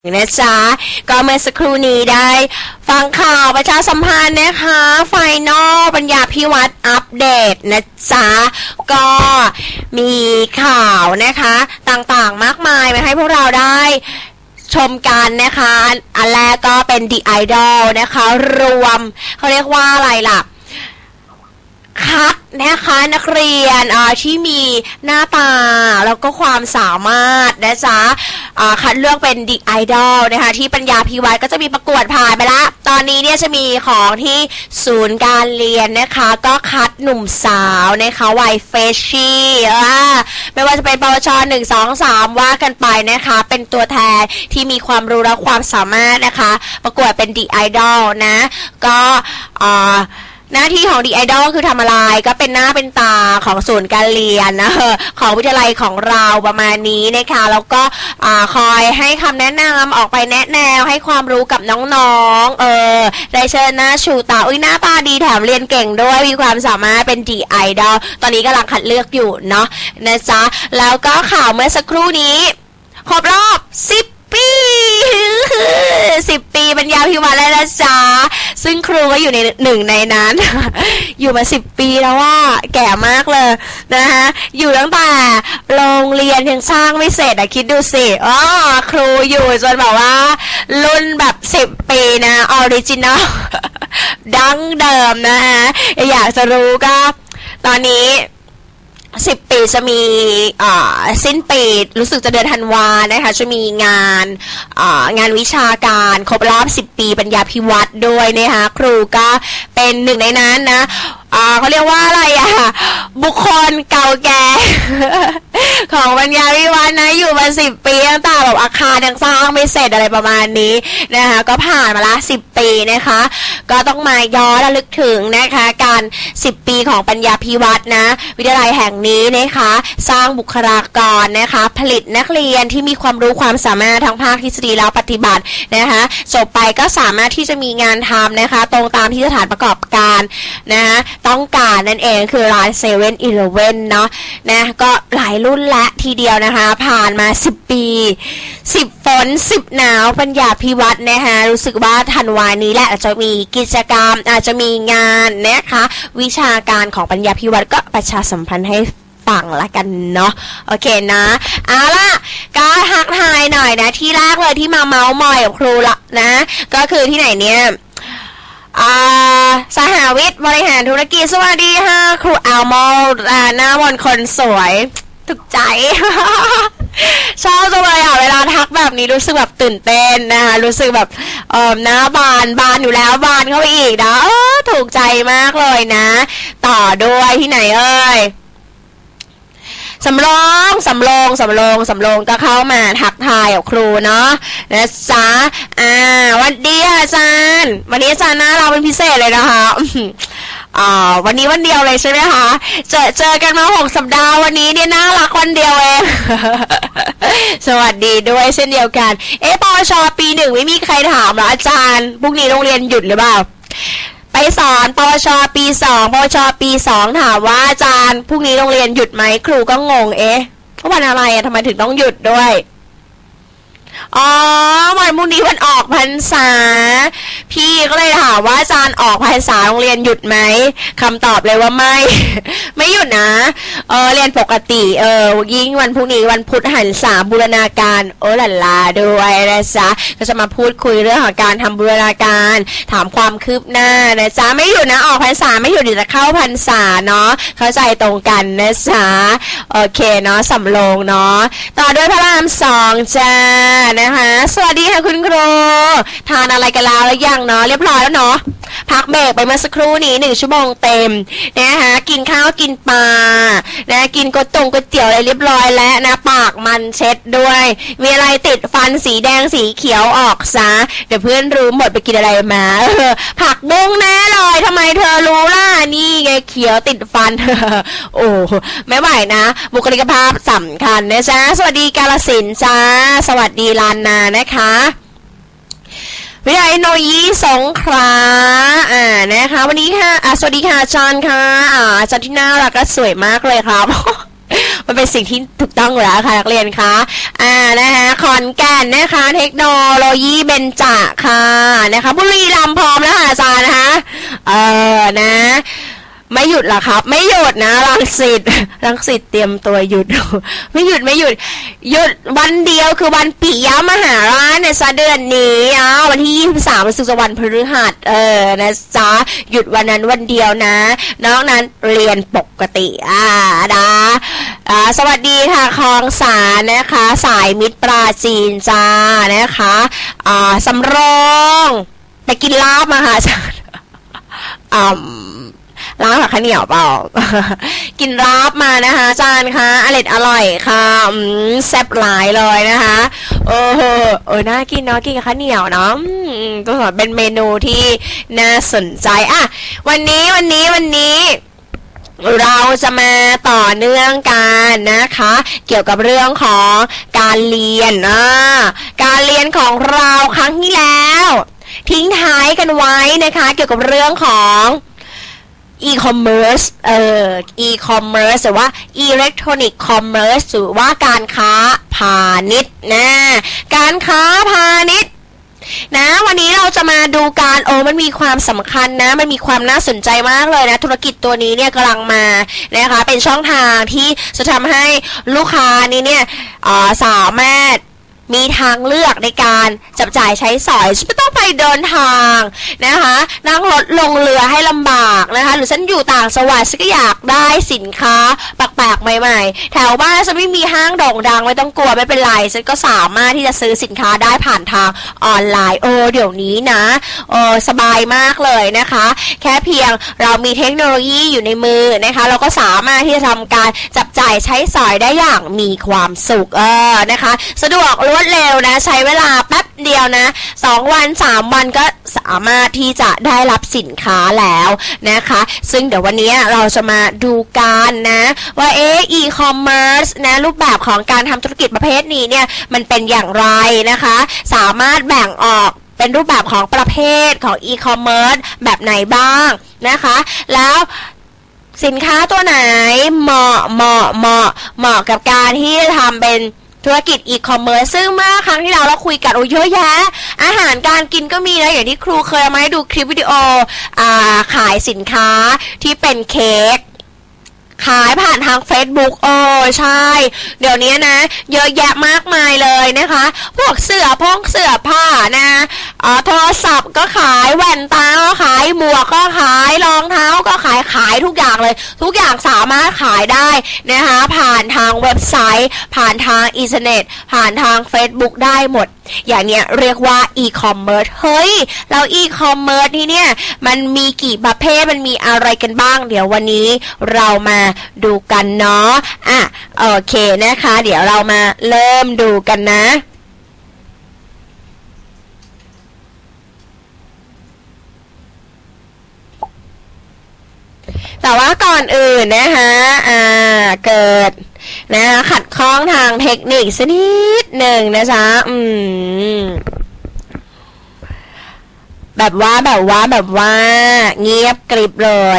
นะจ๊ะก็เมื่อสักครู่นี้ได้ฟังข่าวประชาสัมพันธ์นะคะไฟนอลปัญญาภิวัฒน์อัปเดตนะจ๊ะก็มีข่าวนะคะต่างๆมากมายมาให้พวกเราได้ชมกันนะคะอันแรกก็เป็น The Idol นะคะรวมเขาเรียกว่าอะไรล่ะคัดนะคะนักเรียนที่มีหน้าตาแล้วก็ความสามารถนะจ๊ะคัดเลือกเป็น The Idol นะคะที่ปัญญาภิวัฒน์ก็จะมีประกวดผ่านไปละตอนนี้เนี่ยจะมีของที่ศูนย์การเรียนนะคะก็คัดหนุ่มสาวนะคะวัยเฟรชชี่ไม่ว่าจะเป็นปวช1 2 3ว่ากันไปนะคะเป็นตัวแทนที่มีความรู้และความสามารถนะคะประกวดเป็น The Idol นะก็หน้าที่ของ The Idol คือทำอะไรก็เป็นหน้าเป็นตาของศูนย์การเรียนนะของวิทยาลัยของเราประมาณนี้นะคะแล้วก็คอยให้คำแนะนำออกไปแนะแนวให้ความรู้กับน้องๆได้เชิญหน้าชูตาหน้าตาดีแถมเรียนเก่งด้วยมีความสามารถเป็น The Idol ตอนนี้กำลังคัดเลือกอยู่เนาะนะจ๊ะแล้วก็ข่าวเมื่อสักครู่นี้ครบรอบ10 ปี10 ปีปัญญาภิวัฒน์แล้วนะจ๊ะซึ่งครูก็อยู่ในหนึ่งในนั้น อยู่มา10 ปีแล้วว่าแก่มากเลยนะคะอยู่ตั้งแต่โรงเรียนยังสร้างไม่เสร็จคิดดูสิครูอยู่จนแบบว่ารุ่นแบบ10 ปีนะออริจินอล ดั้งเดิมนะคะอยากจะรู้ก็ตอนนี้10 ปีจะมีสิ้นปีรู้สึกจะเดือนธันวานะคะจะมีงานวิชาการครบรอบ10 ปีปัญญาภิวัฒน์ด้วยนะคะครูก็เป็นหนึ่งในนั้นนะเขาเรียกว่าอะไรบุคคลเก่าแก่ ของปัญญาภิวัฒน์นะอยู่มา10 ปีตั้งแต่แบบอาคารยังสร้างไม่เสร็จอะไรประมาณนี้นะคะก็ผ่านมาละ10 ปีนะคะก็ต้องมาย้อนระลึกถึงนะคะการ10 ปีของปัญญาภิวัฒน์นะวิทยาลัยแห่งนี้นะคะสร้างบุคลากรนะคะผลิตนักเรียนที่มีความรู้ความสามารถทั้งภาคทฤษฎีและปฏิบัตินะคะจบไปก็สามารถที่จะมีงานทำนะคะตรงตามที่สถานประกอบการนะคะต้องการนั่นเองคือร้าน7-Elevenเนาะนะก็หลายรุ่นและทีเดียวนะคะผ่านมา10 ปี10 ฝน10 หนาวปัญญาภิวัฒน์นะคะรู้สึกว่าธันวานี้แหละจะมีกิจกรรมอาจจะมีงานนะคะวิชาการของปัญญาภิวัฒน์ก็ประชาสัมพันธ์ให้ฟังละกันเนาะโอเคนะเอาล่ะก็ทักทายหน่อยนะที่แรกเลยที่มาเมาส์มอยกับครูละนะก็คือที่ไหนเนี่ยสหวิทย์บริหารธุรกิจสวัสดีค่ะครูอัลโมหน้ามนคนสวยถูกใจ ชอบจังเลยเวลาทักแบบนี้รู้สึกแบบตื่นเต้นนะคะรู้สึกแบบหน้าบานอยู่แล้วบานเข้าไปอีกนะถูกใจมากเลยนะต่อด้วยที่ไหนเอ่ยสำโรงก็เข้ามาทักทายกับครูเนาะนะจ๊ะวันดีอาจารย์วันนี้อาจารย์น่ารักเป็นพิเศษเลยนะคะวันนี้วันเดียวเลยใช่ไหมคะเจอกันมา6 สัปดาห์วันนี้เนี่ยน่ารักวันเดียวเอง สวัสดีด้วยเช่นเดียวกันปวชปี 1ไม่มีใครถามเหรออาจารย์พรุ่งนี้โรงเรียนหยุดหรือเปล่าไปสอนปวชปี 2ปวชปี 2ถามว่าอาจารย์พรุ่งนี้โรงเรียนหยุดไหมครูก็งงวันอะไรทำไมถึงต้องหยุดด้วยวันพรุ่งนี้วันออกพรรษาพี่ก็เลยถามว่าอาจารย์ออกพรรษาโรงเรียนหยุดไหมคำตอบเลยว่าไม่หยุดนะเรียนปกติยิ่งวันพรุ่งนี้วันพุธหันษาบูรณาการหลั่นลาด้วยนะจ๊ะก็จะมาพูดคุยเรื่องของการทำบูรณาการถามความคืบหน้านะจ๊ะไม่หยุดนะออกพรรษาไม่หยุดเดี๋ยวจะเข้าพรรษาเนาะเข้าใจตรงกันนะจ๊ะโอเคเนาะสำโรงเนาะต่อด้วยพระราม2จ้านะคะสวัสดีค่ะคุณครูทานอะไรกันแล้วหรือยังเนาะเรียบร้อยแล้วเนาะพักเบรกไปเมื่อสักครู่นี้1 ชั่วโมงเต็มนะคะกินข้าวกินปลานะกินก๋วยเตี๋ยวอะไรเรียบร้อยแล้วนะปากมันเช็ดด้วยมีอะไรติดฟันสีแดงสีเขียวออกซะเดี๋ยวเพื่อนรู้หมดไปกินอะไรมาผักบุ้งแน่เลยทำไมเธอรู้ล่ะนี่ไงเขียวติดฟัน โอ้ไม่ไหวนะบุคลิกภาพสำคัญนะจ๊ะสวัสดีกาฬสินธุ์จ้าสวัสดีลานนานะคะวิทยาลัยเทคโนโลยีสงขลานะคะวันนี้ค่ะสวัสดีค่ะอาจารย์ค่ะอาจารย์ที่น่ารักและสวยมากเลยครับมันเป็นสิ่งที่ถูกต้องแล้วค่ะนักเรียนคะนะคะขอนแก่นนะคะเทคโนโลยีเบญจค่ะนะคะบุรีรัมย์พร้อมแล้วค่ะอาจารย์นะคะนะไม่หยุดหรอครับไม่หยุดนะรังสิตเตรียมตัวหยุด ไม่หยุดหยุดวันเดียวคือวันปิยมหาราชในเดือนนี้วันที่23วันศุกร์วันพฤหัสนะจ๊ะหยุดวันนั้นวันเดียวนะนอกนั้นเรียนปกตินะสวัสดีค่ะคลองสานนะคะสายมิตรปราจีนจ้านะคะสำโรงไปกินลาบมาค่ะอาจารย์ร้านผักข้าวเหนียวเปล่า กินราบมานะคะอาจารย์คะอร่อยค่ะแซ่บหลายเลยนะคะน่ากินเนาะกินกับข้าวเหนียวเนาะก็เป็นเมนูที่น่าสนใจวันนี้เราจะมาต่อเนื่องกันนะคะเกี่ยวกับเรื่องของการเรียนการเรียนของเราครั้งที่แล้วทิ้งท้ายกันไว้นะคะเกี่ยวกับเรื่องของe-commerce e-commerce หรือว่า electronic commerce หรือว่าการค้าพาณิชย์นะการค้าพาณิชย์นะวันนี้เราจะมาดูการมันมีความสำคัญนะมันมีความน่าสนใจมากเลยนะธุรกิจตัวนี้เนี่ยกำลังมานะคะเป็นช่องทางที่จะทำให้ลูกค้านี้เนี่ยสามารถมีทางเลือกในการจับจ่ายใช้สอยไม่ต้องไปเดินทางนะคะนั่งรถลงเรือให้ลำบากนะคะหรือฉันอยู่ต่างจังหวัดฉันก็อยากได้สินค้าแปลกๆใหม่ๆแถวบ้านฉันไม่มีห้างโด่งดังไม่ต้องกลัวไม่เป็นไรฉันก็สามารถที่จะซื้อสินค้าได้ผ่านทางออนไลน์เดี๋ยวนี้นะสบายมากเลยนะคะแค่เพียงเรามีเทคโนโลยีอยู่ในมือนะคะเราก็สามารถที่จะทำการจับจ่ายใช้สอยได้อย่างมีความสุขนะคะสะดวกรวดเร็วนะใช้เวลาแป๊บเดียวนะ2 วัน 3 วันก็สามารถที่จะได้รับสินค้าแล้วนะคะซึ่งเดี๋ยววันนี้เราจะมาดูกันนะว่าe-commerce นะรูปแบบของการทำธุรกิจประเภทนี้เนี่ยมันเป็นอย่างไรนะคะสามารถแบ่งออกเป็นรูปแบบของประเภทของ e-commerce แบบไหนบ้างนะคะแล้วสินค้าตัวไหนเหมาะกับการที่ทำเป็นธุรกิจอีคอมเมิร์ซซึ่งเมื่อครั้งที่เราคุยกันเยอะแยะอาหารการกินก็มีนะอย่างที่ครูเคยเอามาให้ดูคลิปวิดีโอขายสินค้าที่เป็นเค้กขายผ่านทาง Facebook ใช่เดี๋ยวนี้นะเยอะแยะมากมายเลยนะคะพวกเสื้อผ้านะโทรศัพท์ก็ขายแว่นตาก็ขายหมวกก็ขายรองเท้าก็ขายทุกอย่างเลยทุกอย่างสามารถขายได้นะคะผ่านทางเว็บไซต์ผ่านทางอินเทอร์เน็ตผ่านทาง Facebook ได้หมดอย่างเนี้ยเรียกว่า e-commerce เฮ้ยแล้ว e-commerce นี่เนี่ยมันมีกี่ประเภทมันมีอะไรกันบ้างเดี๋ยววันนี้เรามาดูกันเนาะโอเคนะคะเดี๋ยวเรามาเริ่มดูกันนะแต่ว่าก่อนอื่นนะคะเกิดนะขัดข้องทางเทคนิคสักนิดหนึ่งนะจ๊ะแบบว่าเงียบกริบเลย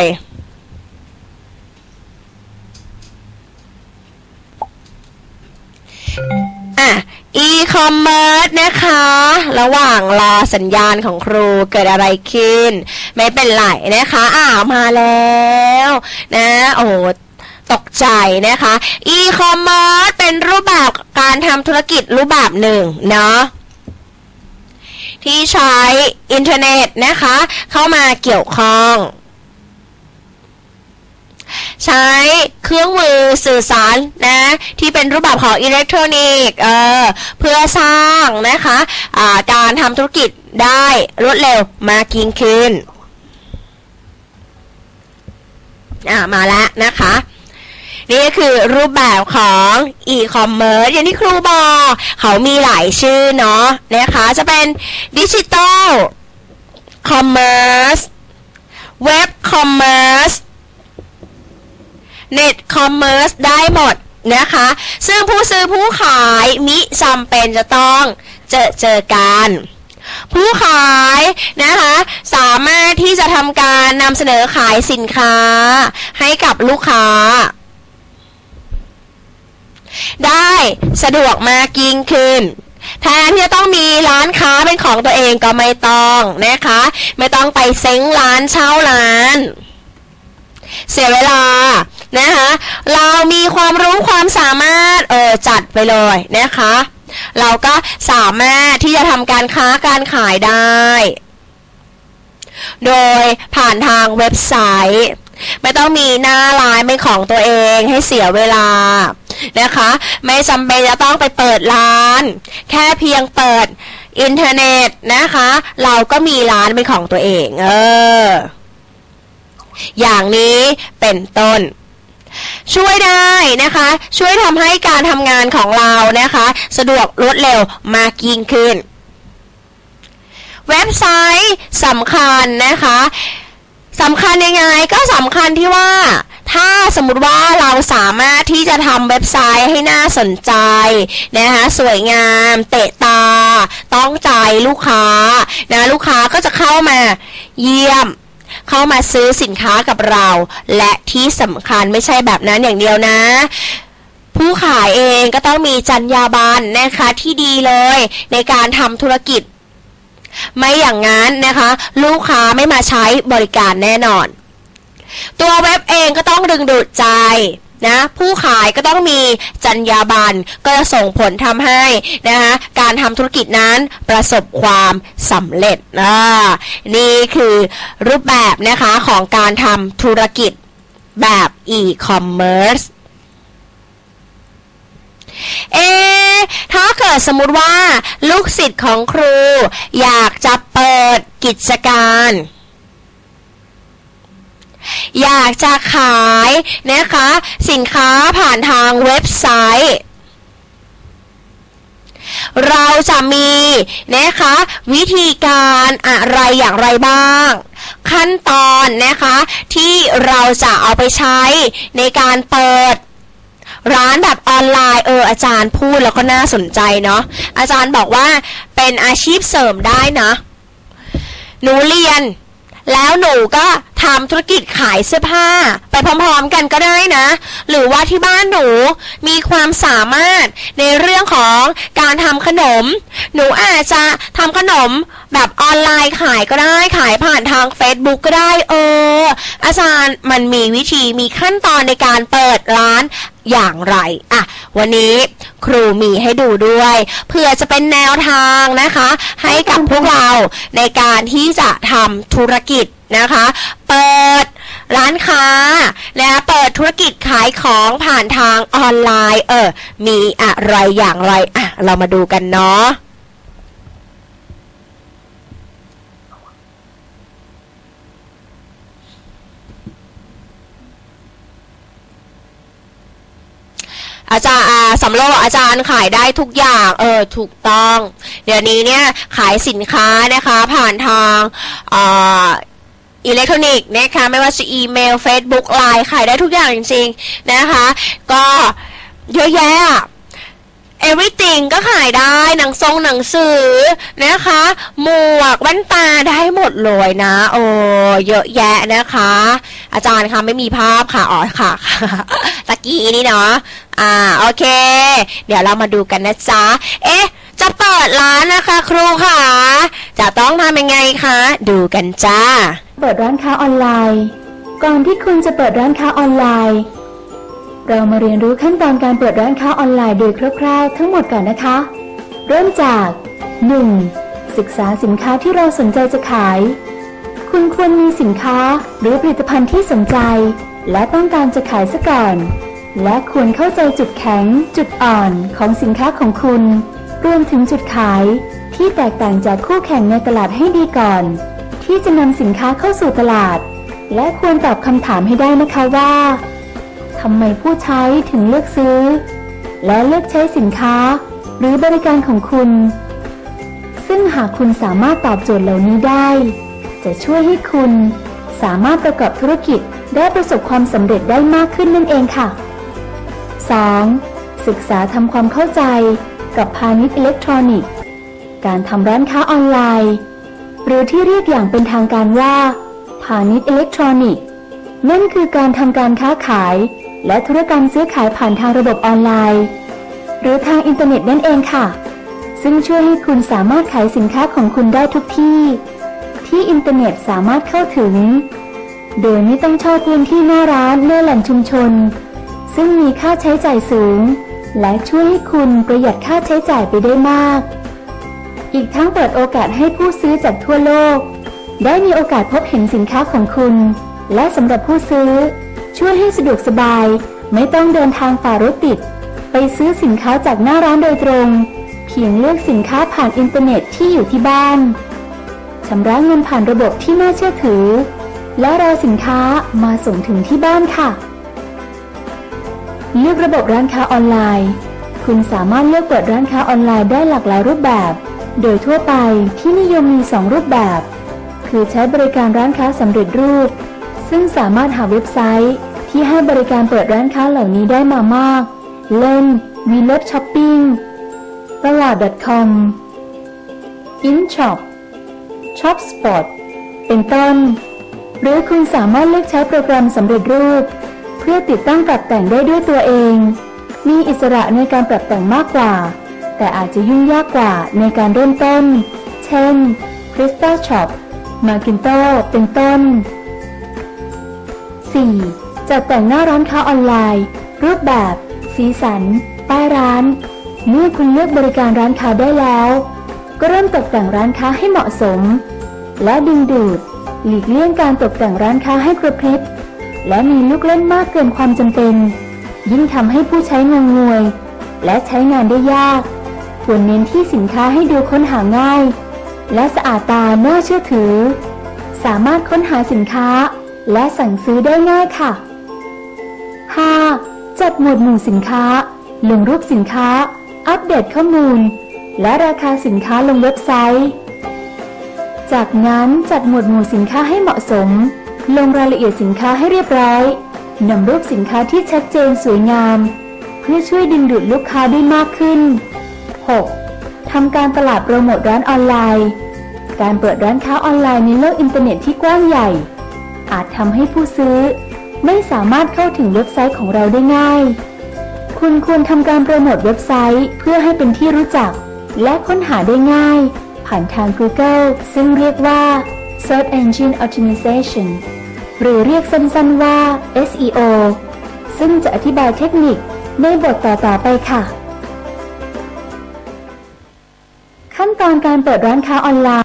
e-commerce นะคะระหว่างรอสัญญาณของครูเกิดอะไรขึ้นไม่เป็นไรนะคะมาแล้วนะตกใจนะคะ e-commerce เป็นรูปแบบการทำธุรกิจรูปแบบหนึ่งเนาะที่ใช้อินเทอร์เน็ตนะคะเข้ามาเกี่ยวข้องใช้เครื่องมือสื่อสารนะที่เป็นรูปแบบของอิเล็กทรอนิกส์เพื่อสร้างนะคะการทำธุรกิจได้รวดเร็วมากยิ่งขึ้นมาแล้วนะคะนี่คือรูปแบบของ e-commerce อย่างที่ครูบอกเขามีหลายชื่อเนาะนะคะจะเป็น digital commerce web commerce net commerce ได้หมดนะคะซึ่งผู้ซื้อผู้ขายมิจำเป็นจะต้องเจอกันผู้ขายนะคะสามารถที่จะทำการนำเสนอขายสินค้าให้กับลูกค้าได้สะดวกมากยิ่งขึ้นแทนที่จะต้องมีร้านค้าเป็นของตัวเองก็ไม่ต้องนะคะไม่ต้องไปเซ้งร้านเช่าร้านเสียเวลานะคะเรามีความรู้ความสามารถจัดไปเลยนะคะเราก็สามารถที่จะทำการค้าการขายได้โดยผ่านทางเว็บไซต์ไม่ต้องมีหน้าร้านเป็นของตัวเองให้เสียเวลานะคะไม่จำเป็นจะต้องไปเปิดร้านแค่เพียงเปิดอินเทอร์เน็ตนะคะเราก็มีร้านเป็นของตัวเองอย่างนี้เป็นต้นช่วยได้นะคะช่วยทำให้การทำงานของเรานะคะสะดวกรวดเร็วมากยิ่งขึ้นเว็บไซต์สำคัญนะคะสำคัญยังไงก็สำคัญที่ว่าถ้าสมมุติว่าเราสามารถที่จะทำเว็บไซต์ให้น่าสนใจนะคะสวยงามเตะตาต้องใจลูกค้านะลูกค้าก็จะเข้ามาเยี่ยมเข้ามาซื้อสินค้ากับเราและที่สำคัญไม่ใช่แบบนั้นอย่างเดียวนะผู้ขายเองก็ต้องมีจรรยาบรรณนะคะที่ดีเลยในการทำธุรกิจไม่อย่างนั้นนะคะลูกค้าไม่มาใช้บริการแน่นอนตัวเว็บเองก็ต้องดึงดูดใจนะผู้ขายก็ต้องมีจรรยาบรรณก็จะส่งผลทำให้นะคะการทำธุรกิจนั้นประสบความสำเร็จนี่คือรูปแบบนะคะของการทำธุรกิจแบบอีคอมเมิร์ซถ้าเกิดสมมุติว่าลูกศิษย์ของครูอยากจะเปิดกิจการอยากจะขายนะคะสินค้าผ่านทางเว็บไซต์เราจะมีนะคะวิธีการอะไรอย่างไรบ้างขั้นตอนนะคะที่เราจะเอาไปใช้ในการเปิดร้านแบบออนไลน์อาจารย์พูดแล้วก็น่าสนใจเนาะอาจารย์บอกว่าเป็นอาชีพเสริมได้นะหนูเรียนแล้วหนูก็ทำธุรกิจขายเสื้อผ้าไปพร้อมๆกันก็ได้นะหรือว่าที่บ้านหนูมีความสามารถในเรื่องของการทำขนมหนูอาจจะทำขนมแบบออนไลน์ขายก็ได้ขายผ่านทาง Facebook ก็ได้อาจารย์มันมีวิธีมีขั้นตอนในการเปิดร้านอย่างไรวันนี้ครูมีให้ดูด้วยเพื่อจะเป็นแนวทางนะคะให้กับพวกเราในการที่จะทำธุรกิจนะคะเปิดร้านค้าและเปิดธุรกิจขายของผ่านทางออนไลน์มีอะไรอย่างไรเรามาดูกันเนาะอาจารย์สำโรงอาจารย์ขายได้ทุกอย่างถูกต้องเดี๋ยวนี้เนี่ยขายสินค้านะคะผ่านทางอิเล็กทรอนิกส์นะคะไม่ว่าจะอีเมล Facebook ไลน์ขายได้ทุกอย่างจริงๆนะคะก็เยอะแยะeverything ก็ขายได้หนังสือนะคะหมวกแว่นตาได้หมดเลยนะเยอะแยะนะคะอาจารย์คะไม่มีภาพค่ะค่ะตะกี้นี่เนาะโอเคเดี๋ยวเรามาดูกันนะจ๊ะจะเปิดร้านนะคะครูค่ะจะต้องทำยังไงคะดูกันจ้าเปิดร้านค้าออนไลน์ก่อนที่คุณจะเปิดร้านค้าออนไลน์เรามาเรียนรู้ขั้นตอนการเปิดร้านค้าออนไลน์โดยคร่าวๆทั้งหมดก่อนนะคะเริ่มจาก 1. ศึกษาสินค้าที่เราสนใจจะขายคุณควรมีสินค้าหรือผลิตภัณฑ์ที่สนใจและต้องการจะขายซะก่อนและควรเข้าใจจุดแข็งจุดอ่อนของสินค้าของคุณรวมถึงจุดขายที่แตกต่างจากคู่แข่งในตลาดให้ดีก่อนที่จะนำสินค้าเข้าสู่ตลาดและควรตอบคำถามให้ได้นะคะว่าทำไมผู้ใช้ถึงเลือกซื้อและเลือกใช้สินค้าหรือบริการของคุณซึ่งหากคุณสามารถตอบโจทย์เหล่านี้ได้จะช่วยให้คุณสามารถประกอบธุรกิจได้ประสบความสำเร็จได้มากขึ้นนั่นเองค่ะ 2. ศึกษาทำความเข้าใจกับพาณิชย์อิเล็กทรอนิกส์การทำร้านค้าออนไลน์หรือที่เรียกอย่างเป็นทางการว่าพาณิชย์อิเล็กทรอนิกส์นั่นคือการทำการค้าขายและธุรกรรมซื้อขายผ่านทางระบบออนไลน์หรือทางอินเทอร์เน็ตนั่นเองค่ะซึ่งช่วยให้คุณสามารถขายสินค้าของคุณได้ทุกที่ที่อินเทอร์เน็ตสามารถเข้าถึงโดยไม่ต้องเช่าพื้นที่หน้าร้านในแหล่งชุมชนซึ่งมีค่าใช้จ่ายสูงและช่วยให้คุณประหยัดค่าใช้จ่ายไปได้มากอีกทั้งเปิดโอกาสให้ผู้ซื้อจากทั่วโลกได้มีโอกาสพบเห็นสินค้าของคุณและสำหรับผู้ซื้อช่วยให้สะดวกสบายไม่ต้องเดินทางฝ่ารถติดไปซื้อสินค้าจากหน้าร้านโดยตรงเพียงเลือกสินค้าผ่านอินเทอร์เน็ตที่อยู่ที่บ้านชำระเงินผ่านระบบที่น่าเชื่อถือและรอสินค้ามาส่งถึงที่บ้านค่ะเลือกระบบร้านค้าออนไลน์คุณสามารถเลือกเปิดร้านค้าออนไลน์ได้หลากหลายรูปแบบโดยทั่วไปที่นิยมมี2รูปแบบคือใช้บริการร้านค้าสำเร็จรูปซึ่งสามารถหาเว็บไซต์ที่ให้บริการเปิดร้านค้าเหล่านี้ได้มามากเล่น Vlog Shopping ตลาด .com InShop ShopSpot เป็นต้นหรือคุณสามารถเลือกใช้โปรแกรมสำเร็จรูปเพื่อติดตั้งปรับแต่งได้ด้วยตัวเองมีอิสระในการปรับแต่งมากกว่าแต่อาจจะยุ่งยากกว่าในการเริ่มต้นเช่น PrestaShop Magento เป็นต้น 4. จัดแต่งหน้าร้านค้าออนไลน์รูปแบบสีสันป้ายร้านเมื่อคุณเลือกบริการร้านค้าได้แล้วก็เริ่มตกแต่งร้านค้าให้เหมาะสมและดึงดูดหลีกเลี่ยงการตกแต่งร้านค้าให้กระพริบและมีลูกเล่นมากเกินความจำเป็นยิ่งทำให้ผู้ใช้งงงวยและใช้งานได้ยากควรเน้นที่สินค้าให้ดูค้นหาง่ายและสะอาดตาน่าเชื่อถือสามารถค้นหาสินค้าและสั่งซื้อได้ง่ายค่ะ 5. จัดหมวดหมู่สินค้าลงรูปสินค้าอัปเดตข้อมูลและราคาสินค้าลงเว็บไซต์จากนั้นจัดหมวดหมู่สินค้าให้เหมาะสมลงรายละเอียดสินค้าให้เรียบร้อยนำรูปสินค้าที่ชัดเจนสวยงามเพื่อช่วยดึงดูดลูกค้าได้มากขึ้น 6. ทำการตลาดโปรโมทร้านออนไลน์การเปิดร้านค้าออนไลน์ในโลกอินเทอร์เน็ตที่กว้างใหญ่อาจทำให้ผู้ซื้อไม่สามารถเข้าถึงเว็บไซต์ของเราได้ง่ายคุณควรทำการโปรโมทเว็บไซต์เพื่อให้เป็นที่รู้จักและค้นหาได้ง่ายผ่านทาง Google ซึ่งเรียกว่า Search Engine Optimization หรือเรียกสั้นๆว่า SEO ซึ่งจะอธิบายเทคนิคในบทต่อๆไปค่ะขั้นตอนการเปิดร้านค้าออนไลน์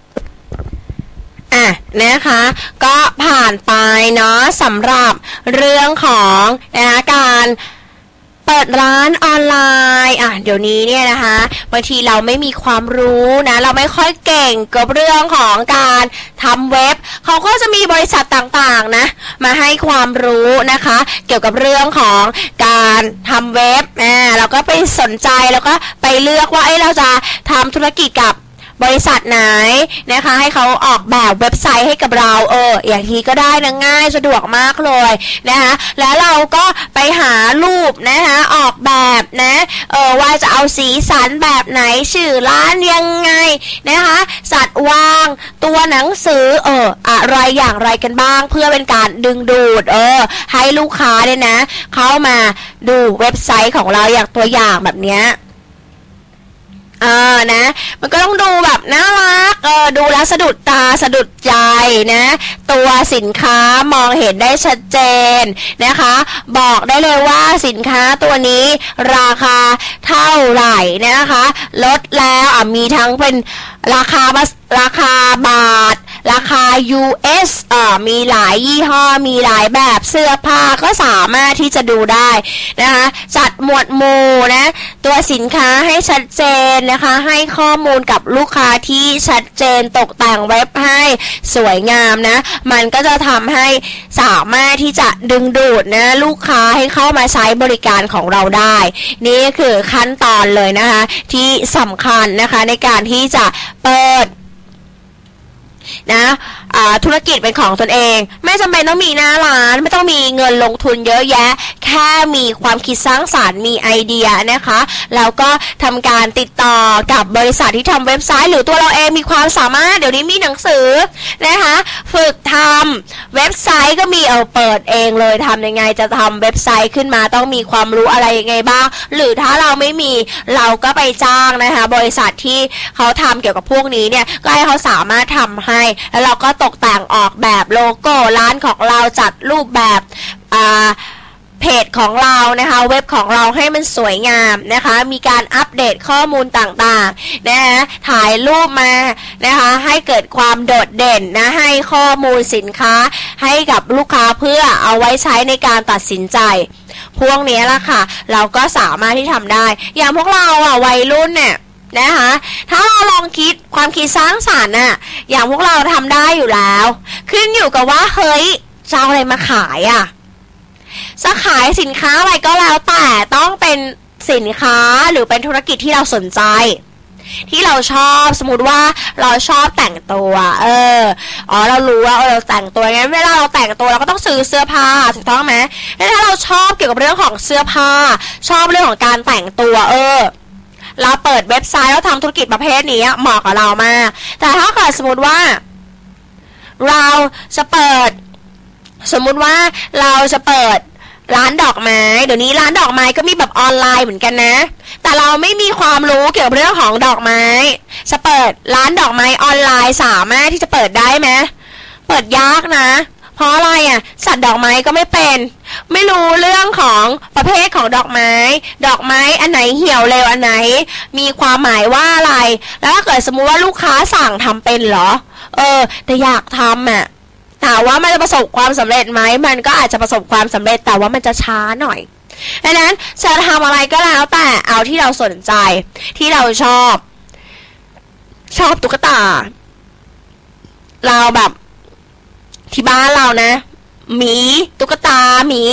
นะคะก็ผ่านไปเนาะสำหรับเรื่องของการเปิดร้านออนไลน์เดี๋ยวนี้เนี่ยนะคะบางทีเราไม่มีความรู้นะเราไม่ค่อยเก่งกับเรื่องของการทำเว็บเขาก็จะมีบริษัทต่างๆนะมาให้ความรู้นะคะเกี่ยวกับเรื่องของการทำเว็บเราก็ไปสนใจแล้วก็ไปเลือกว่าเราจะทำธุรกิจกับบริษัทไหนนะคะให้เขาออกแบบเว็บไซต์ให้กับเราอย่างนี้ก็ได้นะง่ายสะดวกมากเลยนะคะแล้วเราก็ไปหารูปนะคะออกแบบนะว่าจะเอาสีสันแบบไหนชื่อร้านยังไงนะคะจัดวางตัวหนังสืออะไรอย่างไรกันบ้างเพื่อเป็นการดึงดูดให้ลูกค้าเนี่ยนะเข้ามาดูเว็บไซต์ของเราอย่างตัวอย่างแบบเนี้ยนะมันก็ต้องดูแบบน่ารักดูแล้วสะดุดตาสะดุดใจนะตัวสินค้ามองเห็นได้ชัดเจนนะคะบอกได้เลยว่าสินค้าตัวนี้ราคาเท่าไหร่นะคะลดแล้วมีทั้งเป็นราคาบาทราคา US มีหลายยี่ห้อมีหลายแบบเสื้อผ้าก็สามารถที่จะดูได้นะคะจัดหมวดหมู่นะตัวสินค้าให้ชัดเจนนะคะให้ข้อมูลกับลูกค้าที่ชัดเจนตกแต่งเว็บให้สวยงามนะมันก็จะทำให้สามารถที่จะดึงดูดนะลูกค้าให้เข้ามาใช้บริการของเราได้นี่คือขั้นตอนเลยนะคะที่สำคัญนะคะในการที่จะเปิดนะธุรกิจเป็นของตนเองไม่จำเป็นต้องมีหน้าร้านไม่ต้องมีเงินลงทุนเยอะแยะแค่มีความคิดสร้างสรรค์มีไอเดียนะคะแล้วก็ทำการติดต่อกับบริษัทที่ทำเว็บไซต์หรือตัวเราเองมีความสามารถเดี๋ยวนี้มีหนังสือนะคะฝึกทำเว็บไซต์ก็มีเปิดเองเลยทำยังไงจะทำเว็บไซต์ขึ้นมาต้องมีความรู้อะไรยังไงบ้างหรือถ้าเราไม่มีเราก็ไปจ้างนะคะบริษัทที่เขาทำเกี่ยวกับพวกนี้เนี่ยก็ให้เขาสามารถทำให้แล้วเราก็ตกแต่งออกแบบโลโก้ร้านของเราจัดรูปแบบเพจของเรานะคะเว็บของเราให้มันสวยงามนะคะมีการอัปเดตข้อมูลต่างๆนะคะถ่ายรูปมานะคะให้เกิดความโดดเด่นนะให้ข้อมูลสินค้าให้กับลูกค้าเพื่อเอาไว้ใช้ในการตัดสินใจพวกนี้ละค่ะเราก็สามารถที่ทำได้อย่างพวกเราวัยรุ่นเนี่ยนะคะถ้าเราลองคิดความคิดสร้างสรรค์อย่างพวกเราทำได้อยู่แล้วขึ้นอยู่กับว่าเฮ้ยจะเอาอะไรมาขายจะขายสินค้าอะไรก็แล้วแต่ต้องเป็นสินค้าหรือเป็นธุรกิจที่เราสนใจที่เราชอบสมมติว่าเราชอบแต่งตัวเรารู้ว่าเราแต่งตัวงั้นเวลาเราแต่งตัวเราก็ต้องซื้อเสื้อผ้าถูกต้องไหมแล้วถ้าเราชอบเกี่ยวกับเรื่องของเสื้อผ้าชอบเรื่องของการแต่งตัวเราเปิดเว็บไซต์แล้วทำธุรกิจประเภทนี้เหมาะกับเรามากแต่ถ้าเกิดสมมติว่าเราจะเปิดร้านดอกไม้เดี๋ยวนี้ร้านดอกไม้ก็มีแบบออนไลน์เหมือนกันนะแต่เราไม่มีความรู้เกี่ยวกับเรื่องของดอกไม้จะเปิดร้านดอกไม้ออนไลน์สามารถที่จะเปิดได้ไหมเปิดยากนะเพราะอะไรสัตว์ดอกไม้ก็ไม่เป็นไม่รู้เรื่องของประเภทของดอกไม้อันไหนเหี่ยวเร็วอันไหนมีความหมายว่าอะไรแล้วถ้าเกิดสมมุติว่าลูกค้าสั่งทำเป็นเหรอแต่อยากทำถามว่ามันจะประสบความสำเร็จไหมมันก็อาจจะประสบความสำเร็จแต่ว่ามันจะช้าหน่อยดังนั้นจะทำอะไรก็แล้วแต่เอาที่เราสนใจที่เราชอบตุ๊กตาเราแบบที่บ้านเรานะหมีตุ๊กตา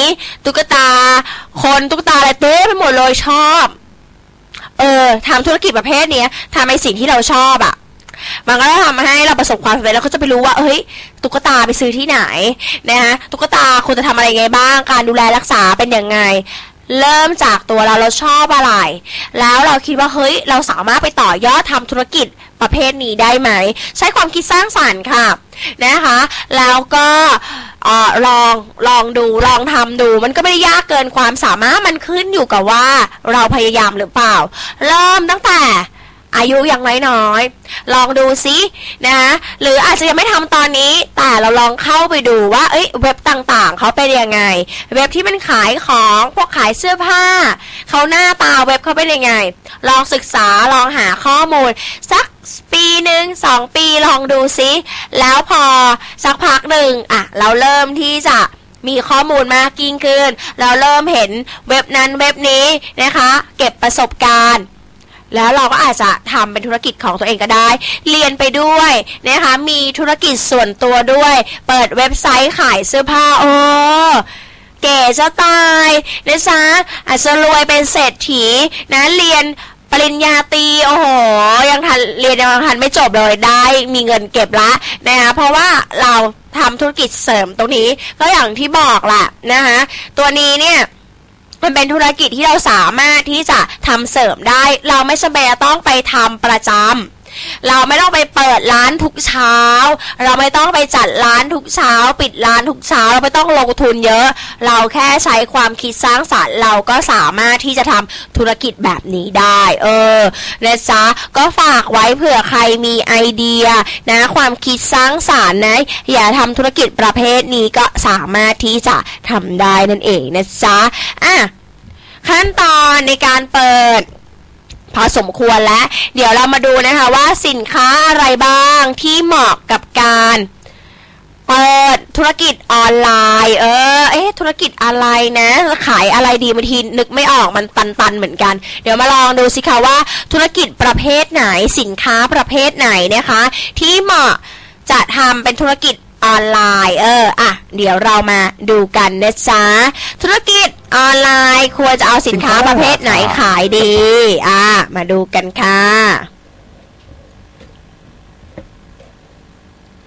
คนตุ๊กตาอะไรเต้ไปหมดเลยชอบทำธุรกิจประเภทนี้ทำในสิ่งที่เราชอบมันก็จะทำให้เราประสบความสำเร็จแล้วก็จะไปรู้ว่าเฮ้ยตุ๊กตาไปซื้อที่ไหนนะคะตุ๊กตาควรจะทำอะไรไงบ้างการดูแลรักษาเป็นยังไงเริ่มจากตัวเราชอบอะไรแล้วเราคิดว่าเฮ้ยเราสามารถไปต่อยอดทำธุรกิจประเภทนี้ได้ไหมใช้ความคิดสร้างสรรค์ค่ะนะคะแล้วก็ลองดูลองทำดูมันก็ไม่ได้ยากเกินความสามารถมันขึ้นอยู่กับว่าเราพยายามหรือเปล่าเริ่มตั้งแต่อายุยังน้อยๆลองดูซินะหรืออาจจะยังไม่ทำตอนนี้แต่เราลองเข้าไปดูว่าเว็บต่างๆเขาเป็นยังไงเว็บที่มันขายของพวกขายเสื้อผ้าเขาหน้าตาเว็บเขาเป็นยังไงลองศึกษาลองหาข้อมูลสักปีหนึ่ง2 ปีลองดูซิแล้วพอสักพักหนึ่งเราเริ่มที่จะมีข้อมูลมากยิ่งขึ้นเราเริ่มเห็นเว็บนั้นเว็บนี้นะคะเก็บประสบการณ์แล้วเราก็อาจจะทำเป็นธุรกิจของตัวเองก็ได้เรียนไปด้วยนะคะมีธุรกิจส่วนตัวด้วยเปิดเว็บไซต์ขายเสื้อผ้าเก๋จะตายนะจ๊ะอาจจะรวยเป็นเศรษฐีนะเรียนปริญญาตรียังเรียนยังทันไม่จบเลยได้มีเงินเก็บละนะคะเพราะว่าเราทำธุรกิจเสริมตรงนี้ก็อย่างที่บอกแหละนะคะตัวนี้เนี่ยมันเป็นธุรกิจที่เราสามารถที่จะทำเสริมได้เราไม่จำเป็นต้องไปทำประจำเราไม่ต้องไปเปิดร้านทุกเช้าเราไม่ต้องไปจัดร้านทุกเช้าปิดร้านทุกเช้าเราไม่ต้องลงทุนเยอะเราแค่ใช้ความคิดสร้างสรรค์เราก็สามารถที่จะทำธุรกิจแบบนี้ได้นะจ๊ะก็ฝากไว้เผื่อใครมีไอเดียนะความคิดสร้างสรรค์นะอย่าทำธุรกิจประเภทนี้ก็สามารถที่จะทำได้นั่นเองนะจ๊ะขั้นตอนในการเปิดพอสมควรแล้วเดี๋ยวเรามาดูนะคะว่าสินค้าอะไรบ้างที่เหมาะกับการเปิดธุรกิจออนไลน์ธุรกิจอะไรนะขายอะไรดีบางทีนึกไม่ออกมันตันเหมือนกันเดี๋ยวมาลองดูสิคะว่าธุรกิจประเภทไหนสินค้าประเภทไหนนะคะที่เหมาะจะทำเป็นธุรกิจออนไลน์เดี๋ยวเรามาดูกันนะจ๊ะธุรกิจออนไลน์ควรจะเอาสินค้าประเภทไหนขายดีมาดูกันค่ะ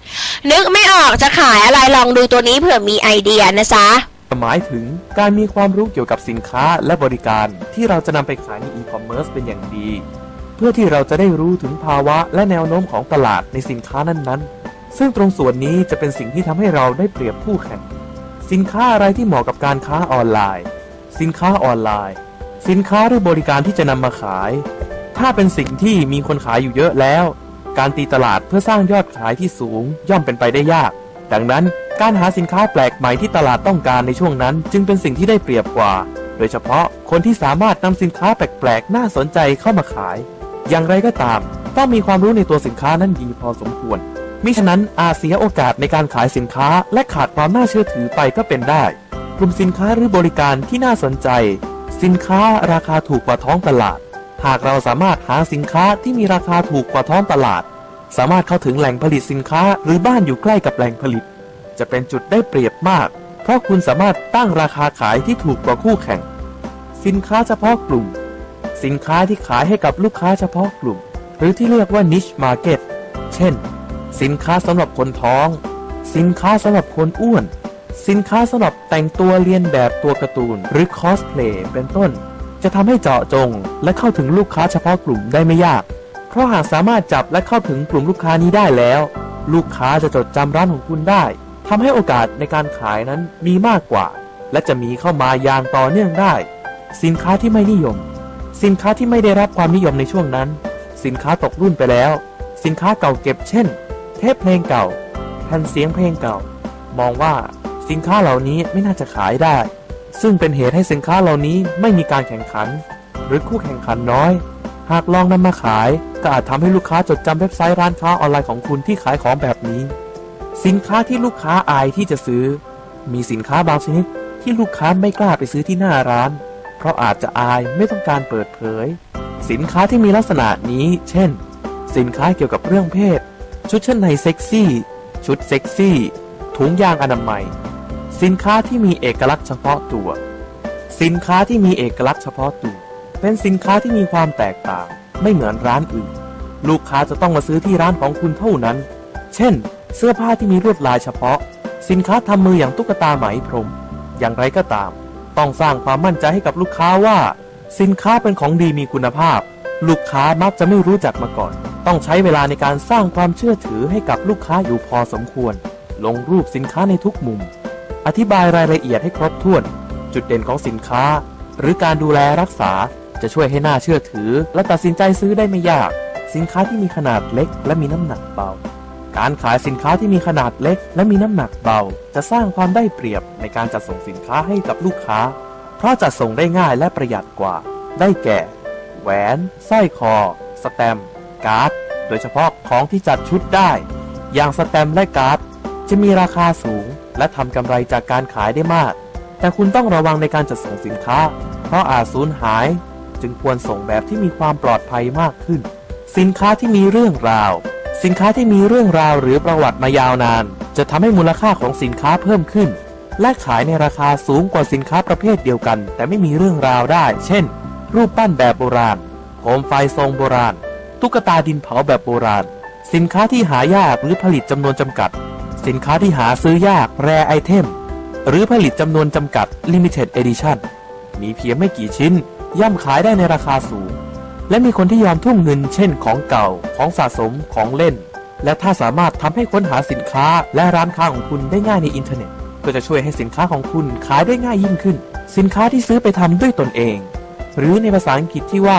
นึกไม่ออกจะขายอะไรลองดูตัวนี้เผื่อมีไอเดียนะจ๊ะหมายถึงการมีความรู้เกี่ยวกับสินค้าและบริการที่เราจะนำไปขายในอีคอมเมิร์ซเป็นอย่างดีเพื่อที่เราจะได้รู้ถึงภาวะและแนวโน้มของตลาดในสินค้านั้นๆซึ่งตรงส่วนนี้จะเป็นสิ่งที่ทำให้เราได้เปรียบคู่แข่งสินค้าอะไรที่เหมาะกับการค้าออนไลน์สินค้าออนไลน์สินค้าหรือบริการที่จะนำมาขายถ้าเป็นสิ่งที่มีคนขายอยู่เยอะแล้วการตีตลาดเพื่อสร้างยอดขายที่สูงย่อมเป็นไปได้ยากดังนั้นการหาสินค้าแปลกใหม่ที่ตลาดต้องการในช่วงนั้นจึงเป็นสิ่งที่ได้เปรียบกว่าโดยเฉพาะคนที่สามารถนำสินค้าแปลกๆน่าสนใจเข้ามาขายอย่างไรก็ตามต้องมีความรู้ในตัวสินค้านั้นดีพอสมควรมิฉะนั้นอาจเสียโอกาสในการขายสินค้าและขาดความน่าเชื่อถือไปก็เป็นได้กลุ่มสินค้าหรือบริการที่น่าสนใจสินค้าราคาถูกกว่าท้องตลาดหากเราสามารถหาสินค้าที่มีราคาถูกกว่าท้องตลาดสามารถเข้าถึงแหล่งผลิตสินค้าหรือบ้านอยู่ใกล้กับแหล่งผลิตจะเป็นจุดได้เปรียบมากเพราะคุณสามารถตั้งราคาขายที่ถูกกว่าคู่แข่งสินค้าเฉพาะกลุ่มสินค้าที่ขายให้กับลูกค้าเฉพาะกลุ่มหรือที่เรียกว่า niche market เช่นสินค้าสำหรับคนท้องสินค้าสำหรับคนอ้วนสินค้าสำหรับแต่งตัวเลียนแบบตัวการ์ตูนหรือคอสเพลย์เป็นต้นจะทำให้เจาะจงและเข้าถึงลูกค้าเฉพาะกลุ่มได้ไม่ยากเพราะหากสามารถจับและเข้าถึงกลุ่มลูกค้านี้ได้แล้วลูกค้าจะจดจำร้านของคุณได้ทำให้โอกาสในการขายนั้นมีมากกว่าและจะมีเข้ามาอย่างต่อเนื่องได้สินค้าที่ไม่นิยมสินค้าที่ไม่ได้รับความนิยมในช่วงนั้นสินค้าตกรุ่นไปแล้วสินค้าเก่าเก็บเช่นเทปเพลงเก่าแผ่นเสียงเพลงเก่ามองว่าสินค้าเหล่านี้ไม่น่าจะขายได้ซึ่งเป็นเหตุให้สินค้าเหล่านี้ไม่มีการแข่งขันหรือคู่แข่งขันน้อยหากลองนำมาขายก็อาจทำให้ลูกค้าจดจำเว็บไซต์ร้านค้าออนไลน์ของคุณที่ขายของแบบนี้สินค้าที่ลูกค้าอายที่จะซื้อมีสินค้าบางชนิดที่ลูกค้าไม่กล้าไปซื้อที่หน้าร้านเพราะอาจจะอายไม่ต้องการเปิดเผยสินค้าที่มีลักษณะนี้เช่นสินค้าเกี่ยวกับเรื่องเพศชุดชั้นในเซ็กซี่ชุดเซ็กซี่ถุงยางอนามัยสินค้าที่มีเอกลักษณ์เฉพาะตัวสินค้าที่มีเอกลักษณ์เฉพาะตัวเป็นสินค้าที่มีความแตกต่างไม่เหมือนร้านอื่นลูกค้าจะต้องมาซื้อที่ร้านของคุณเท่านั้นเช่นเสื้อผ้าที่มีลวดลายเฉพาะสินค้าทำมืออย่างตุ๊กตาไหมพรมอย่างไรก็ตามต้องสร้างความมั่นใจให้กับลูกค้าว่าสินค้าเป็นของดีมีคุณภาพลูกค้ามักจะไม่รู้จักมาก่อนต้องใช้เวลาในการสร้างความเชื่อถือให้กับลูกค้าอยู่พอสมควรลงรูปสินค้าในทุกมุมอธิบายรายละเอียดให้ครบถ้วนจุดเด่นของสินค้าหรือการดูแลรักษาจะช่วยให้น่าเชื่อถือและตัดสินใจซื้อได้ไม่ยากสินค้าที่มีขนาดเล็กและมีน้ำหนักเบาการขายสินค้าที่มีขนาดเล็กและมีน้ำหนักเบาจะสร้างความได้เปรียบในการจัดส่งสินค้าให้กับลูกค้าเพราะจัดส่งได้ง่ายและประหยัดกว่าได้แก่แหวนสร้อยคอสแตมป์การ์ดโดยเฉพาะของที่จัดชุดได้อย่างสแตมป์และการ์ดจะมีราคาสูงและทำกำไรจากการขายได้มากแต่คุณต้องระวังในการจัดส่งสินค้าเพราะอาจสูญหายจึงควรส่งแบบที่มีความปลอดภัยมากขึ้นสินค้าที่มีเรื่องราวสินค้าที่มีเรื่องราวหรือประวัติมายาวนานจะทำให้มูลค่าของสินค้าเพิ่มขึ้นและขายในราคาสูงกว่าสินค้าประเภทเดียวกันแต่ไม่มีเรื่องราวได้เช่นรูปปั้นแบบโบราณโคมไฟทรงโบราณตุ๊กตาดินเผาแบบโบราณสินค้าที่หายากหรือผลิตจำนวนจำกัดสินค้าที่หาซื้อยากแรร์ไอเทมหรือผลิตจำนวนจำกัด Limited Edition มีเพียงไม่กี่ชิ้นย่อมขายได้ในราคาสูงและมีคนที่ยอมทุ่มเงินเช่นของเก่าของสะสมของเล่นและถ้าสามารถทำให้ค้นหาสินค้าและร้านค้าของคุณได้ง่ายในอินเทอร์เน็ตก็จะช่วยให้สินค้าของคุณขายได้ง่ายยิ่งขึ้นสินค้าที่ซื้อไปทำด้วยตนเองหรือในภาษาอังกฤษที่ว่า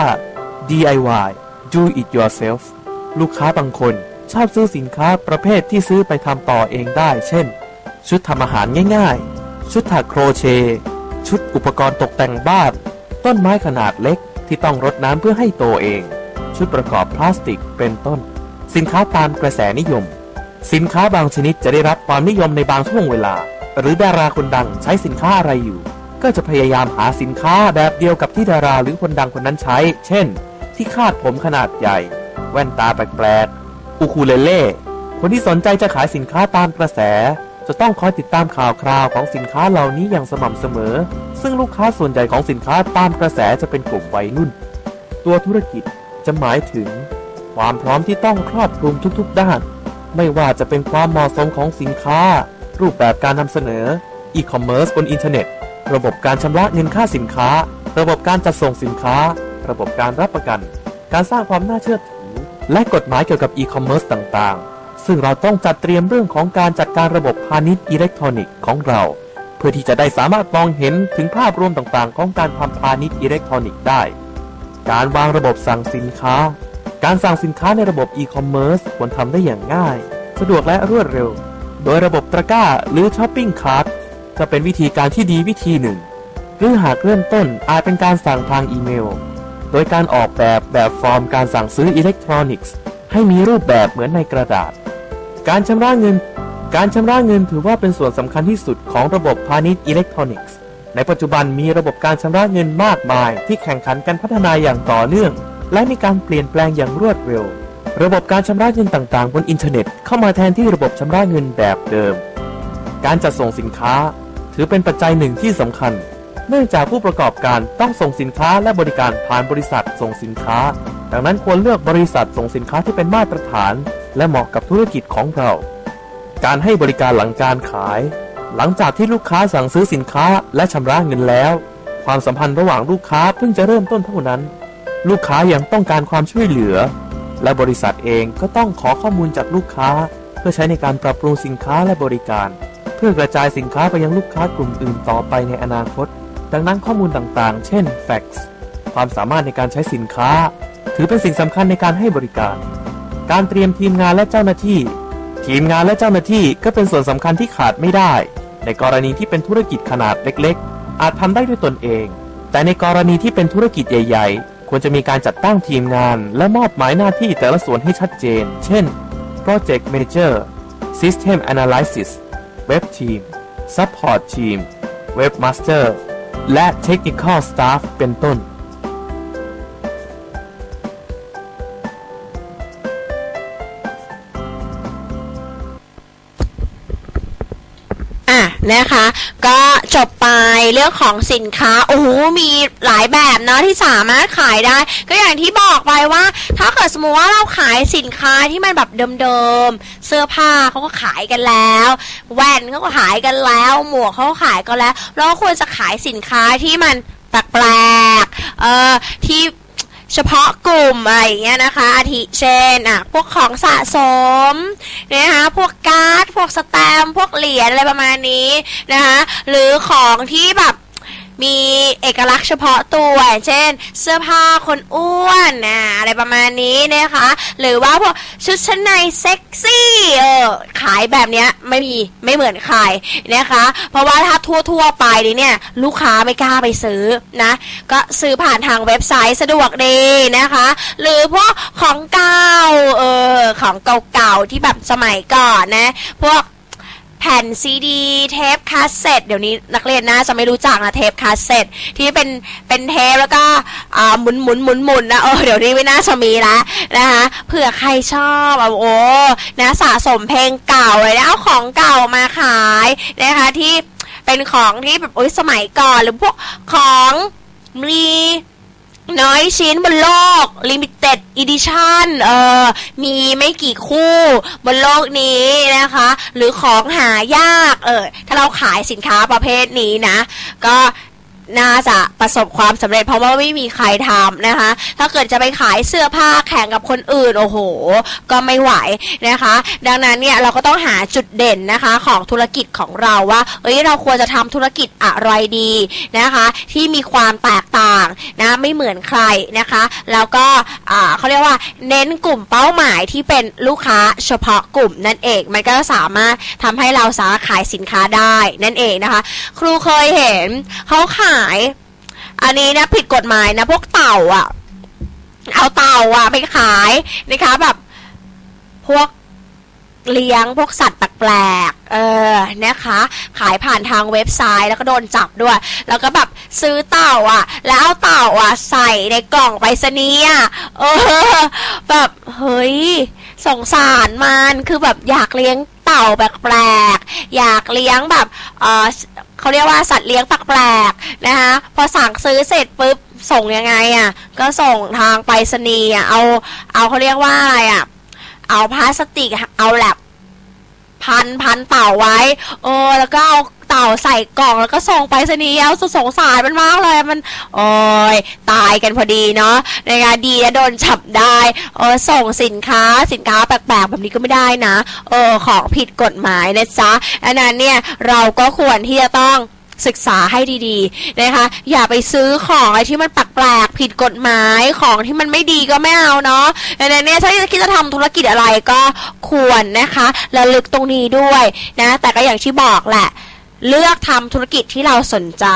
DIY Do It Yourself ลูกค้าบางคนชอบซื้อสินค้าประเภทที่ซื้อไปทำต่อเองได้เช่นชุดทำอาหารง่ายๆชุดถักโครเชต์ชุดอุปกรณ์ตกแต่งบ้านต้นไม้ขนาดเล็กที่ต้องรดน้ำเพื่อให้โตเองชุดประกอบพลาสติกเป็นต้นสินค้าตามกระแสนิยมสินค้าบางชนิดจะได้รับความนิยมในบางช่วงเวลาหรือดาราคนดังใช้สินค้าอะไรอยู่ก็จะพยายามหาสินค้าแบบเดียวกับที่ดาราหรือคนดังคนนั้นใช้เช่นที่คาดผมขนาดใหญ่แว่นตาแปลกๆอูคูเลเล่คนที่สนใจจะขายสินค้าตามกระแสจะต้องคอยติดตามข่าวคราวของสินค้าเหล่านี้อย่างสม่ำเสมอซึ่งลูกค้าส่วนใหญ่ของสินค้าตามกระแสจะเป็นกลุ่มวัยรุ่นตัวธุรกิจจะหมายถึงความพร้อมที่ต้องครอบคลุมทุกๆด้านไม่ว่าจะเป็นความเหมาะสมของสินค้ารูปแบบการนำเสนออีคอมเมิร์ซบนอินเทอร์เน็ตระบบการชำระเงินค่าสินค้าระบบการจัดส่งสินค้าระบบการรับประกันการสร้างความน่าเชื่อถือและกฎหมายเกี่ยวกับอีคอมเมิร์ซต่างๆซึ่งเราต้องจัดเตรียมเรื่องของการจัดการระบบพาณิชย์อิเล็กทรอนิกส์ของเราเพื่อที่จะได้สามารถมองเห็นถึงภาพรวมต่างๆของการทำพาณิชย์อิเล็กทรอนิกส์ได้การวางระบบสั่งสินค้าการสั่งสินค้าในระบบอีคอมเมิร์ซควรทำได้อย่างง่ายสะดวกและรวดเร็วโดยระบบตะกร้าหรือช้อปปิ้งคาร์ทจะเป็นวิธีการที่ดีวิธีหนึ่งหรือหากเริ่มต้นอาจเป็นการสั่งทางอีเมลโดยการออกแบบฟอร์มการสั่งซื้ออิเล็กทรอนิกส์ให้มีรูปแบบเหมือนในกระดาษการชำระเงินถือว่าเป็นส่วนสำคัญที่สุดของระบบพาณิชย์อิเล็กทรอนิกส์ในปัจจุบันมีระบบการชำระเงินมากมายที่แข่งขันกันพัฒนาอย่างต่อเนื่องและมีการเปลี่ยนแปลงอย่างรวดเร็วระบบการชำระเงินต่างๆบนอินเทอร์เน็ตเข้ามาแทนที่ระบบชำระเงินแบบเดิมการจัดส่งสินค้าถือเป็นปัจจัยหนึ่งที่สำคัญเนื่องจากผู้ประกอบการต้องส่งสินค้าและบริการผ่านบริษัทส่งสินค้าดังนั้นควรเลือกบริษัทส่งสินค้าที่เป็นมาตรฐานและเหมาะกับธุรกิจของเราการให้บริการหลังการขายหลังจากที่ลูกค้าสั่งซื้อสินค้าและชำระเงินแล้วความสัมพันธ์ระหว่างลูกค้าเพิ่งจะเริ่มต้นเท่านั้นลูกค้ายังต้องการความช่วยเหลือและบริษัทเองก็ต้องขอข้อมูลจากลูกค้าเพื่อใช้ในการปรับปรุงสินค้าและบริการเพื่อกระจายสินค้าไปยังลูกค้ากลุ่มอื่นต่อไปในอนาคตดังนั้นข้อมูลต่างๆเช่นแฟกซ์ความสามารถในการใช้สินค้าถือเป็นสิ่งสำคัญในการให้บริการการเตรียมทีมงานและเจ้าหน้าที่ก็เป็นส่วนสำคัญที่ขาดไม่ได้ในกรณีที่เป็นธุรกิจขนาดเล็กๆอาจทำได้ด้วยตนเองแต่ในกรณีที่เป็นธุรกิจใหญ่ๆควรจะมีการจัดตั้งทีมงานและมอบหมายหน้าที่แต่ละส่วนให้ชัดเจนเช่น Project Manager System Analysis Web Team Support Team Webmaster และ Technical Staff เป็นต้นนะคะก็จบไปเรื่องของสินค้าโอ้โหมีหลายแบบเนาะที่สามารถขายได้ก็อย่างที่บอกไปว่าถ้าเกิดสมมติว่าเราขายสินค้าที่มันแบบเดิมๆเสื้อผ้าเขาก็ขายกันแล้วแว่นเขาก็ขายกันแล้วหมวกเขาก็ขายกันแล้วเราควรจะขายสินค้าที่มันแปลกๆที่เฉพาะกลุ่มอะไรอย่างเงี้ยนะคะอาทิเช่นพวกของสะสมนะคะพวกการ์ดพวกสแตมป์พวกเหรียญอะไรประมาณนี้นะคะหรือของที่แบบมีเอกลักษณ์เฉพาะตัวเช่นเสื้อผ้าคนอ้วนอะไรประมาณนี้นะคะหรือว่าพวกชุดชั้นในเซ็กซี่ขายแบบเนี้ยไม่เหมือนใครนะคะเพราะว่าถ้าทั่วไปเนี่ยลูกค้าไม่กล้าไปซื้อนะก็ซื้อผ่านทางเว็บไซต์สะดวกดีนะคะหรือพวกของเก่าของเก่าๆที่แบบสมัยก่อนนะพวกแผ่นซีดีเทปคาสเซ็ตเดี๋ยวนี้นักเรียนน่าจะไม่รู้จักนะเทปคาสเซ็ตที่เป็นเทปแล้วก็หมุนนะเดี๋ยวนี้ไม่น่าจะมีแล้วนะคะเผื่อใครชอบนะสะสมเพลงเก่าเลยนะเอาของเก่ามาขายนะคะที่เป็นของที่แบบสมัยก่อนหรือพวกของมีน้อยชิ้นบนโลก Limited Edition มีไม่กี่คู่บนโลกนี้นะคะหรือของหายากถ้าเราขายสินค้าประเภทนี้นะก็น่าจะประสบความสำเร็จเพราะว่าไม่มีใครทำนะคะถ้าเกิดจะไปขายเสื้อผ้าแข่งกับคนอื่นโอ้โหก็ไม่ไหวนะคะดังนั้นเนี่ยเราก็ต้องหาจุดเด่นนะคะของธุรกิจของเราว่าเราควรจะทำธุรกิจอะไรดีนะคะที่มีความแตกต่างนะไม่เหมือนใครนะคะแล้วก็เขาเรียกว่าเน้นกลุ่มเป้าหมายที่เป็นลูกค้าเฉพาะกลุ่มนั่นเองมันก็สามารถทำให้เราสามารถขายสินค้าได้นั่นเองนะคะครูเคยเห็นเขาขายอันนี้นะผิดกฎหมายนะพวกเต่าเอาเต่าไปขายนะคะแบบพวกเลี้ยงพวกสัตว์แปลกๆนะคะขายผ่านทางเว็บไซต์แล้วก็โดนจับด้วยแล้วก็แบบซื้อเต่าแล้วเอาเต่าใส่ในกล่องไปรษณีย์แบบเฮ้ยสงสารมันคือแบบอยากเลี้ยงเต่าแปลกๆอยากเลี้ยงแบบเขาเรียกว่าสัตว์เลี้ยงแปลกๆนะคะพอสั่งซื้อเสร็จปุ๊บส่งยังไงก็ส่งทางไปรษณีย์เอาเขาเรียกว่าอะไรเอาพลาสติกเอาแลบพันเต่าไว้แล้วก็เอาเต่าใส่กล่องแล้วก็ส่งไปรษณีย์แล้วสงสารมันมากเลยมันตายกันพอดีเนาะในงานดีนะโดนจับได้ส่งสินค้าแปลกๆแบบนี้ก็ไม่ได้นะของผิดกฎหมายนะจ๊ะอันนั้นเนี่ยเราก็ควรที่จะต้องศึกษาให้ดีๆนะคะอย่าไปซื้อของอะไรที่มันแปลกๆผิดกฎหมายของที่มันไม่ดีก็ไม่เอาเนาะดังนั้นเนี่ยถ้าคิดจะทำธุรกิจอะไรก็ควรนะคะระลึกตรงนี้ด้วยนะแต่ก็อย่างที่บอกแหละเลือกทำธุรกิจที่เราสนใจ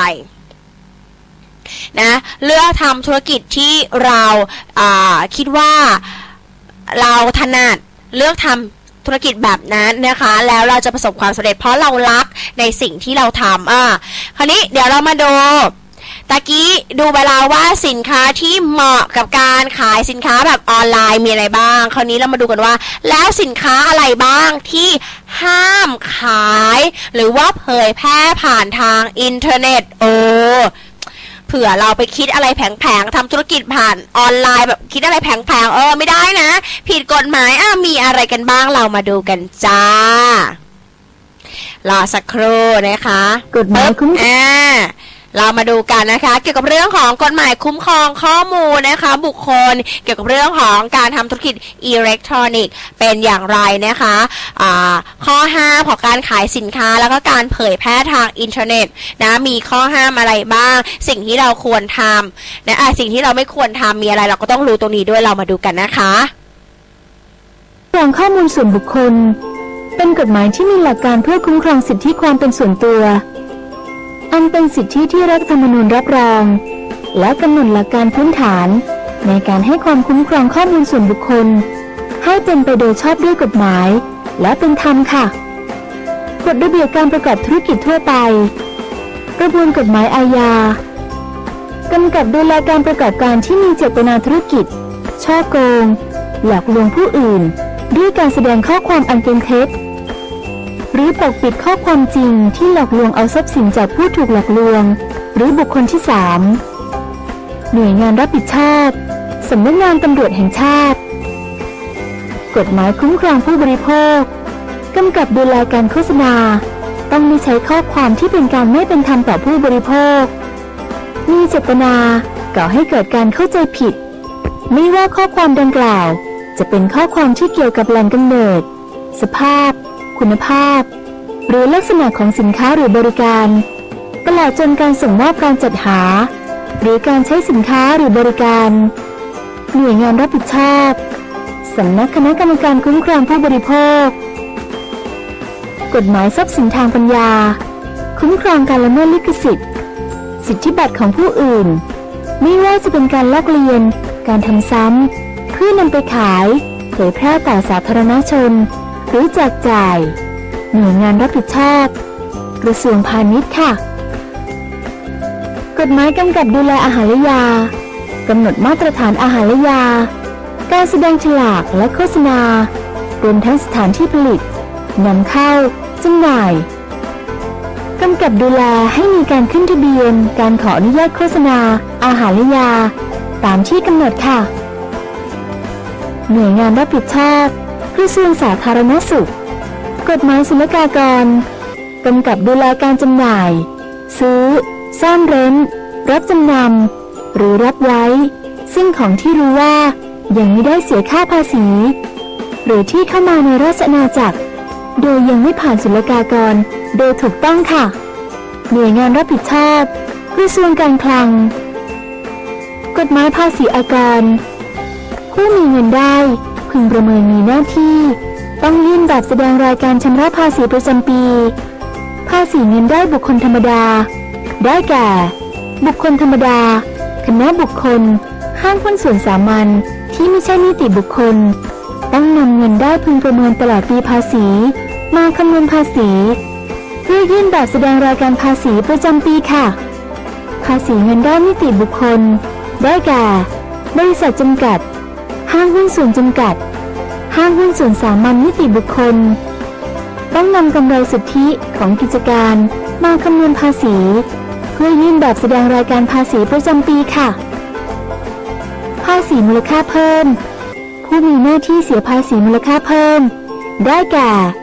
นะเลือกทำธุรกิจที่เราคิดว่าเราถนัดเลือกทำธุรกิจแบบนั้นนะคะแล้วเราจะประสบความสำเร็จเพราะเรารักในสิ่งที่เราทำคราวนี้เดี๋ยวเรามาดูตะกี้ดูไปแล้วว่าสินค้าที่เหมาะกับการขายสินค้าแบบออนไลน์มีอะไรบ้างคราวนี้เรามาดูกันว่าแล้วสินค้าอะไรบ้างที่ห้ามขายหรือว่าเผยแพร่ผ่านทางอินเทอร์เน็ตเผื่อเราไปคิดอะไรแผงๆทำธุรกิจผ่านออนไลน์แบบคิดอะไรแผงๆไม่ได้นะผิดกฎหมายมีอะไรกันบ้างเรามาดูกันจ้ารอสักครู่นะคะกฎหมายคุ้มเรามาดูกันนะคะเกี่ยวกับเรื่องของกฎหมายคุ้มครองข้อมูลนะคะบุคคลเกี่ยวกับเรื่องของการทำธุรกิจอิเล็กทรอนิกส์เป็นอย่างไรนะคะข้อห้ามของการขายสินค้าแล้วก็การเผยแพร่ทางอินเทอร์เน็ตนะมีข้อห้ามอะไรบ้างสิ่งที่เราควรทำนะสิ่งที่เราไม่ควรทำมีอะไรเราก็ต้องรู้ตรงนี้ด้วยเรามาดูกันนะคะเรื่องข้อมูลส่วนบุคคลเป็นกฎหมายที่มีหลักการเพื่อคุ้มครองสิทธิความเป็นส่วนตัวอันเป็นสิทธิที่รัฐธรรมนูญรับรองและกำหนดหลักการพื้นฐานในการให้ความคุ้มครองข้อมูลส่วนบุคคลให้เป็นไปโดยชอบด้วยกฎหมายและเป็นธรรมค่ะกฎระเบียบการประกอบธุรกิจทั่วไปกระบวนกฎหมายอาญากำกับดูแลการประกอบการที่มีเจตนาธุรกิจฉ้อโกงหลอกลวงผู้อื่นด้วยการแสดงข้อความอันเป็นเท็จหรือปกปิดข้อความจริงที่หลอกลวงเอาทรัพย์สินจากผู้ถูกหลอกลวงหรือบุคคลที่3หน่วยงานรับผิดชอบสำนักงานตำรวจแห่งชาติกฎหมายคุ้มครองผู้บริโภคกำกับดูแลการโฆษณาต้องไม่ใช้ข้อความที่เป็นการไม่เป็นธรรมต่อผู้บริโภคมีเจตนาก่อให้เกิดการเข้าใจผิดไม่ว่าข้อความดังกล่าวจะเป็นข้อความที่เกี่ยวกับแหล่งกำเนิดสภาพคุณภาพหรือลักษณะของสินค้าหรือบริการตลอดจนการส่งมอบการจัดหาหรือการใช้สินค้าหรือบริการหน่วยงานรับผิดชอบสำนักคณะกรรมการคุ้มครองผู้บริโภคกฎหมายทรัพย์สินทางปัญญาคุ้มครองการละเมิดลิขสิทธิ์สิทธิบัตรของผู้อื่นไม่ว่าจะเป็นการลอกเลียนการทำซ้ำเพื่อนำไปขายเผยแพร่ต่อสาธารณชนหรือแจกจ่ายหน่วยงานรับผิดชอบกระทรวงพาณิชย์ค่ะกฎหมายกำกับดูแลอาหารและยากำหนดมาตรฐานอาหารและยาการแสดงฉลากและโฆษณารวมทั้งสถานที่ผลิตนำเข้าจำหน่ายกำกับดูแลให้มีการขึ้นทะเบียนการขออนุญาตโฆษณาอาหารและยาตามที่กำหนดค่ะหน่วยงานรับผิดชอบกระทรวงสาธารณสุขกฎหมายศุลกากรกำกับดูแลการจำหน่ายซื้อซ่อนเร้นรับจำนำหรือรับไว้ซึ่งของที่รู้ว่ายังไม่ได้เสียค่าภาษีหรือที่เข้ามาในราชอาณาจักรโดยยังไม่ผ่านศุลกากรโดยถูกต้องค่ะหน่วยงานรับผิดชอบกระทรวงการคลังกฎหมายภาษีอากรผู้มีเงินได้พึงประเมินมีหน้าที่ต้องยื่นแบบแสดงรายการชำระภาษีประจำปีภาษีเงินได้บุคคลธรรมดาได้แก่บุคคลธรรมดาคณะบุคคลห้างหุ้นส่วนสามัญที่ไม่ใช่นิติบุคคลต้องนำเงินได้พึงประเมินตลอดปีภาษีมาคำนวณภาษีเพื่อยื่นแบบแสดงรายการภาษีประจำปีค่ะภาษีเงินได้นิติบุคคลได้แก่บริษัทจำกัดห้างหุ้นส่วนจำกัดห้างหุ้นส่วนสามัญนิติบุคคลต้องนำกำไรสุทธิของกิจการมาคำนวณภาษีเพื่อยื่นแบบแสดงรายการภาษีประจำปีค่ะภาษีมูลค่าเพิ่มผู้มีหน้าที่เสียภาษีมูลค่าเพิ่มได้แก่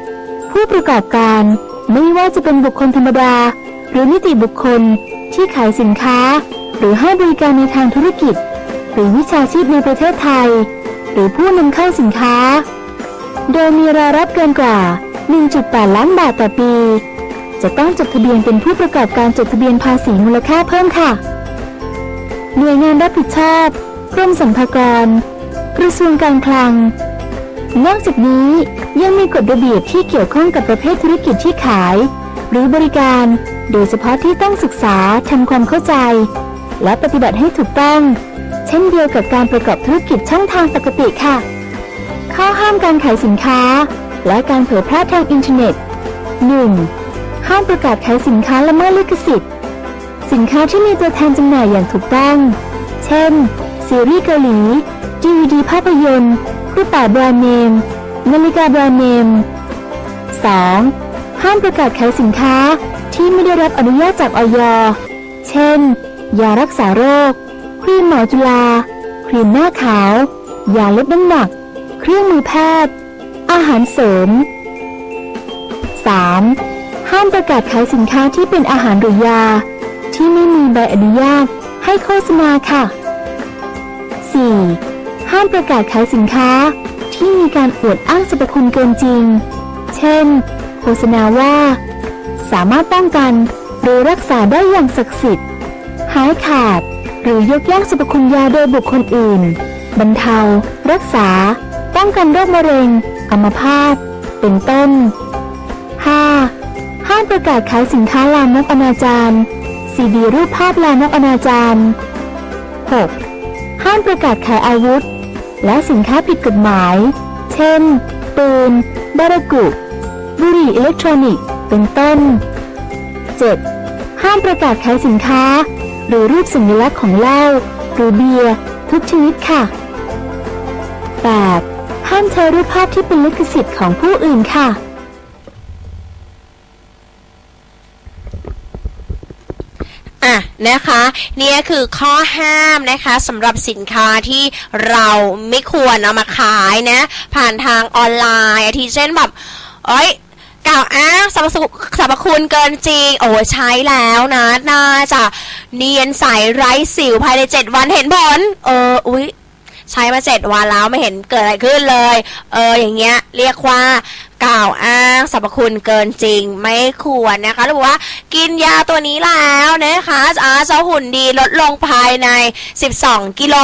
ผู้ประกอบการไม่ว่าจะเป็นบุคคลธรรมดาหรือนิติบุคคลที่ขายสินค้าหรือให้บริการในทางธุรกิจหรือวิชาชีพในประเทศไทยหรือผู้นำเข้าสินค้าโดยมีรายรับเกินกว่า 1.8 ล้านบาทต่อปีจะต้องจดทะเบียนเป็นผู้ประกอบการจดทะเบียนภาษีมูลค่าเพิ่มค่ะหน่วยงานรับผิดชอบกรมสรรพากรกระทรวงการคลังนอกจากนี้ยังมีกฎระเบียบที่เกี่ยวข้องกับประเภทธุรกิจที่ขายหรือบริการโดยเฉพาะที่ต้องศึกษาทำความเข้าใจและปฏิบัติให้ถูกต้องเช่นเดียวกับการประกอบธุรกิจช่องทางปกติค่ะข้อห้ามการขายสินค้าและการเผยแพร่ทางอินเทอร์เน็ต 1. ห้ามประกาศขายสินค้าละเมิดลิขสิทธิ์สินค้าที่มีตัวแทนจำหน่ายอย่างถูกต้องเช่นซีรีส์เกาหลี DVD ภาพยนตร์กระเป๋าแบรนด์เนมนาฬิกาแบรนด์เนม 2. ห้ามประกาศขายสินค้าที่ไม่ได้รับอนุญาตจากอย.เช่นยารักษาโรคครีมหมอจุฬาครีมหน้าขาวยาลดน้ำหนักเครื่องมือแพทย์อาหารเสริม 3. ห้ามประกาศขายสินค้าที่เป็นอาหารหรือยาที่ไม่มีใบอนุญาตให้โฆษณาค่ะ 4. ห้ามประกาศขายสินค้าที่มีการอวดอ้างสรรพคุณเกินจริงเช่นโฆษณาว่าสามารถป้องกันหรือรักษาได้อย่างศักดิ์สิทธิ์หายขาดหรือยกย่องสรรพคุณยาโดยบุคคลอื่นบรรเทารักษาป้องกันโรคมะเร็งอัมพาตเป็นต้น 5. ห้ามประกาศขายสินค้าลามกอนาจารซีดีรูปภาพลามกอนาจาร 6. ห้ามประกาศขายอาวุธและสินค้าผิดกฎหมายเช่นปืนบารากุบุหรี่อิเล็กทรอนิกส์เป็นต้น 7. ห้ามประกาศขายสินค้าหรือรูปสัญลักษณ์ของเหล้าหรือเบียร์ทุกชนิดค่ะ 8. ห้ามใช้รูปภาพที่เป็นลิขสิทธิ์ของผู้อื่นค่ะนะคะนี่คือข้อห้ามนะคะสำหรับสินค้าที่เราไม่ควรเอามาขายนะผ่านทางออนไลน์อาทิเช่นแบบกล่าวอ้างสรรพคุณเกินจริงโอ้ใช้แล้วนะน่าจะเนียนใสไร้สิวภายใน7 วันเห็นผลอุ๊ยใช้มา7 วันแล้วไม่เห็นเกิดอะไรขึ้นเลยอย่างเงี้ยเรียกว่ากล่าวอ้างสรรพคุณเกินจริงไม่ควรนะคะหรือว่ากินยาตัวนี้แล้วนะคะจะหุ่นดีลดลงภายใน12 กิโล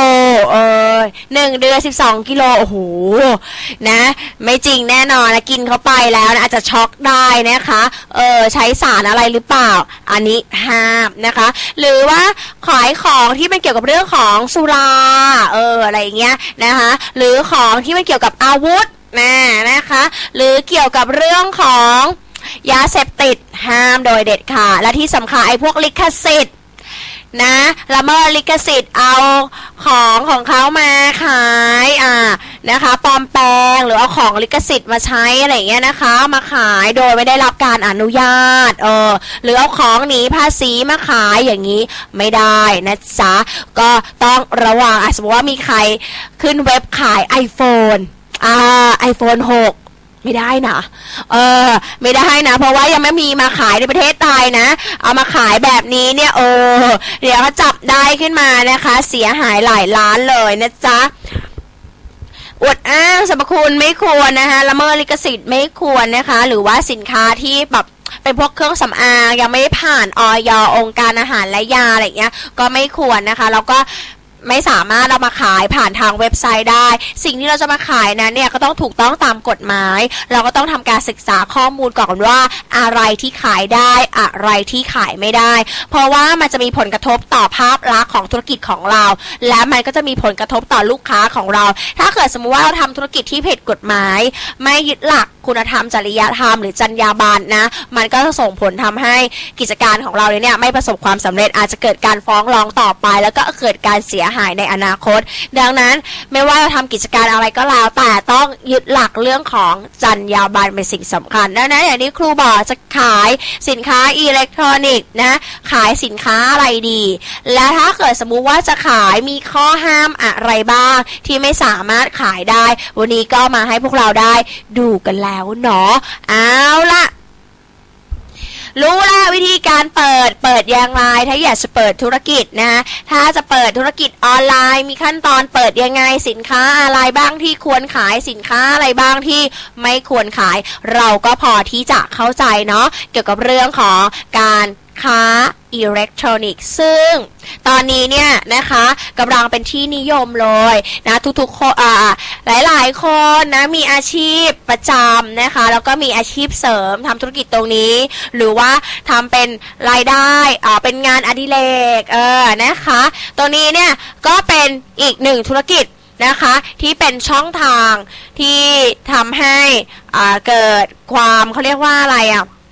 1 เดือน12 กิโลโอ้โหนะไม่จริงแน่นอนนะกินเข้าไปแล้วนะอาจจะช็อกได้นะคะใช้สารอะไรหรือเปล่าอันนี้ห้ามนะคะหรือว่าขายของที่มันเกี่ยวกับเรื่องของสุราอะไรอย่างเงี้ยนะคะหรือของที่มันเกี่ยวกับอาวุธนะคะหรือเกี่ยวกับเรื่องของยาเสพติดห้ามโดยเด็ดขาดและที่สำคัญไอ้พวกลิขสิทธิ์นะละเมิดลิขสิทธิ์เอาของเขามาขายนะคะปลอมแปลงหรือเอาของลิขสิทธิ์มาใช้อะไรอย่างเงี้ยนะคะมาขายโดยไม่ได้รับการอนุญาตหรือเอาของหนีภาษีมาขายอย่างนี้ไม่ได้นะจ๊ะก็ต้องระวังสมมติว่ามีใครขึ้นเว็บขาย iPhone 6ไม่ได้นะไม่ได้นะเพราะว่ายังไม่มีมาขายในประเทศไทยนะเอามาขายแบบนี้เนี่ยเดี๋ยวเขาจับได้ขึ้นมานะคะเสียหายหลายล้านเลยนะจ๊ะอวดอ้างสรรพคุณไม่ควรนะคะละเมิดลิขสิทธิ์ไม่ควรนะคะหรือว่าสินค้าที่แบบเป็นพวกเครื่องสำอางยังไม่ได้ผ่านอย.องค์การอาหารและยาอะไรเงี้ยก็ไม่ควรนะคะแล้วก็ไม่สามารถเอามาขายผ่านทางเว็บไซต์ได้สิ่งที่เราจะมาขายนั้นเนี่ยก็ต้องถูกต้องตามกฎหมายเราก็ต้องทำการศึกษาข้อมูลก่อนว่าอะไรที่ขายได้อะไรที่ขายไม่ได้เพราะว่ามันจะมีผลกระทบต่อภาพลักษณ์ของธุรกิจของเราและมันก็จะมีผลกระทบต่อลูกค้าของเราถ้าเกิดสมมติว่าเราทำธุรกิจที่ผิดกฎหมายไม่ยึดหลักคุณธรรมจริยธรรมหรือจรรยาบรรณนะมันก็จะส่งผลทำให้กิจการของเราเนี่ยไม่ประสบความสำเร็จอาจจะเกิดการฟ้องร้องต่อไปแล้วก็เกิดการเสียหายในอนาคตดังนั้นไม่ว่าจะทำกิจการอะไรก็แล้วแต่ต้องยึดหลักเรื่องของจรรยาบรรณเป็นสิ่งสำคัญดังนั้นอย่างที่ครูบอกจะขายสินค้าอิเล็กทรอนิกส์นะขายสินค้าอะไรดีและถ้าเกิดสมมุติว่าจะขายมีข้อห้ามอะไรบ้างที่ไม่สามารถขายได้วันนี้ก็มาให้พวกเราได้ดูกันแล้วเนาะเอาล่ะรู้แล้ววิธีการเปิดอย่างไรถ้าอยากจะเปิดธุรกิจนะถ้าจะเปิดธุรกิจออนไลน์มีขั้นตอนเปิดยังไงสินค้าอะไรบ้างที่ควรขายสินค้าอะไรบ้างที่ไม่ควรขายเราก็พอที่จะเข้าใจเนาะเกี่ยวกับเรื่องของการค้าอิเล็กทรอนิกส์ซึ่งตอนนี้เนี่ยนะคะกำลังเป็นที่นิยมเลยนะทุกๆคนหลายๆคนนะมีอาชีพประจำนะคะแล้วก็มีอาชีพเสริมทำธุรกิจตรงนี้หรือว่าทำเป็นรายได้เป็นงานอดิเรกนะคะตรงนี้เนี่ยก็เป็นอีกหนึ่งธุรกิจนะคะที่เป็นช่องทางที่ทำให้เกิดความเขาเรียกว่าอะไร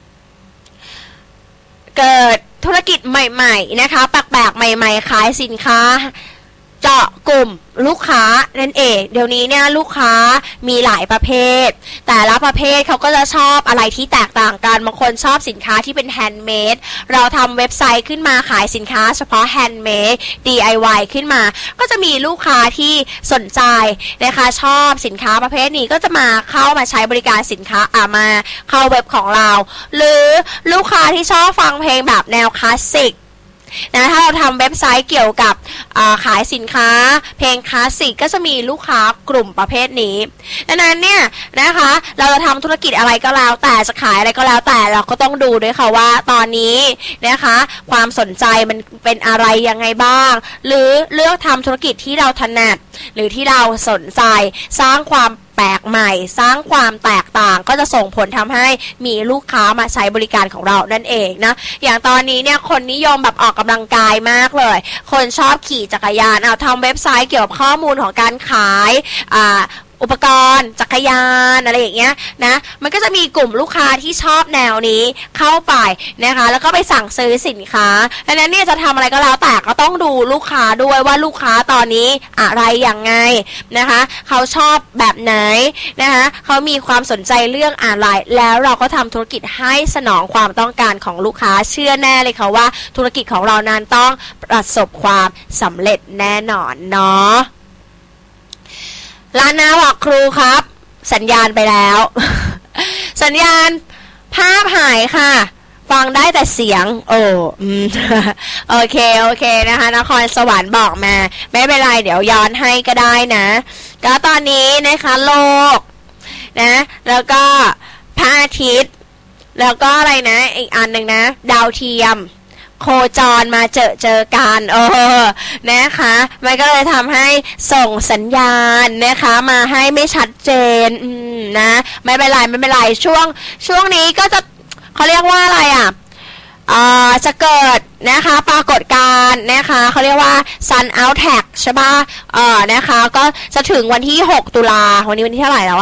เกิดธุรกิจใหม่ๆนะคะแปลกๆใหม่ๆขายสินค้าเจาะกลุ่มลูกค้านั่นเองเดี๋ยวนี้เนี่ยลูกค้ามีหลายประเภทแต่ละประเภทเขาก็จะชอบอะไรที่แตกต่างกันบางคนชอบสินค้าที่เป็นแฮนด์เมดเราทำเว็บไซต์ขึ้นมาขายสินค้าเฉพาะแฮนด์เมด DIY ขึ้นมาก็จะมีลูกค้าที่สนใจนะคะชอบสินค้าประเภทนี้ก็จะมาเข้ามาใช้บริการสินค้ามาเข้าเว็บของเราหรือลูกค้าที่ชอบฟังเพลงแบบแนวคลาสสิกนะถ้าเราทำเว็บไซต์เกี่ยวกับขายสินค้าเพลงคลาสสิกก็จะมีลูกค้ากลุ่มประเภทนี้ดังนั้นเนี่ยนะคะเราจะทำธุรกิจอะไรก็แล้วแต่จะขายอะไรก็แล้วแต่เราก็ต้องดูด้วยค่ะว่าตอนนี้นะคะความสนใจมันเป็นอะไรยังไงบ้างหรือเลือกทำธุรกิจที่เราถนัดหรือที่เราสนใจสร้างความแปลกใหม่สร้างความแตกต่างก็จะส่งผลทำให้มีลูกค้ามาใช้บริการของเรานั่นเองนะอย่างตอนนี้เนี่ยคนนิยมแบบออกกำลังกายมากเลยคนชอบขี่จักรยานทำเว็บไซต์เกี่ยวกับข้อมูลของการขายอุปกรณ์จักรยานอะไรอย่างเงี้ยนะมันก็จะมีกลุ่มลูกค้าที่ชอบแนวนี้เข้าไปนะคะแล้วก็ไปสั่งซื้อสินค้าดังนั้นเนี่ยจะทำอะไรก็แล้วแต่ก็ต้องดูลูกค้าด้วยว่าลูกค้าตอนนี้อะไรอย่างไงนะคะเขาชอบแบบไหนนะคะเขามีความสนใจเรื่องอะไรแล้วเราก็ทำธุรกิจให้สนองความต้องการของลูกค้าเชื่อแน่เลยค่ะว่าธุรกิจของเรานั้นต้องประสบความสำเร็จแน่นอนเนาะร้านนาบอกครูครับสัญญาณไปแล้ว สัญญาณภาพหายค่ะฟังได้แต่เสียงโอเคนะคะนครสวรรค์บอกมาไม่เป็นไรเดี๋ยวย้อนให้ก็ได้นะก็ตอนนี้นะคะโลกนะแล้วก็พระอาทิตย์แล้วก็อะไรนะอีกอันหนึ่งนะดาวเทียมโคจรมาเจอกันนะคะมันก็เลยทำให้ส่งสัญญาณนะคะมาให้ไม่ชัดเจนนะไม่เป็นไรช่วงนี้ก็จะเขาเรียกว่าอะไรจะเกิดนะคะปรากฏการณ์นะคะเขาเรียกว่า Sun Out Tag ใช่ป่ะนะคะก็จะถึงวันที่6ตุลาวันนี้วันที่เท่าไหร่แล้ว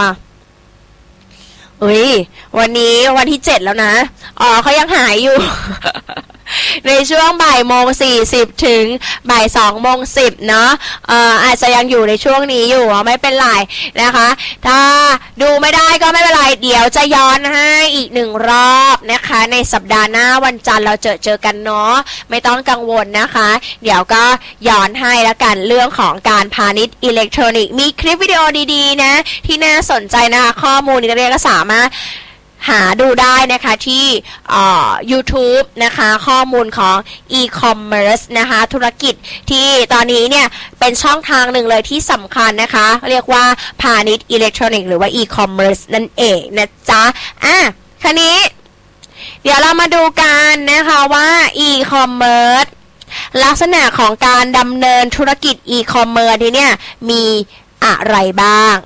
วันนี้วันที่7แล้วนะเขายังหายอยู่ ในช่วงบ่ายโมง40ถึงบ่าย2โมง10เนาะอาจจะยังอยู่ในช่วงนี้อยู่ไม่เป็นไรนะคะถ้าดูไม่ได้ก็ไม่เป็นไรเดี๋ยวจะย้อนให้อีก1รอบนะคะในสัปดาห์หน้าวันจันทร์เราเจอกันเนาะไม่ต้องกังวลนะคะเดี๋ยวก็ย้อนให้ละกันเรื่องของการพาณิชย์อิเล็กทรอนิกส์มีคลิปวิดีโอดีๆนะที่น่าสนใจนะคะข้อมูลนี้ก็สามารถหาดูได้นะคะที่YouTube นะคะข้อมูลของ e-commerce นะคะธุรกิจที่ตอนนี้เนี่ยเป็นช่องทางหนึ่งเลยที่สำคัญนะคะเรียกว่าพาณิชย์อิเล็กทรอนิกส์หรือว่า e-commerce นั่นเองนะจ๊ะคราวนี้เดี๋ยวเรามาดูกันนะคะว่า e-commerce ลักษณะของการดำเนินธุรกิจ e-commerce เนี่ยมีอะไรบ้าง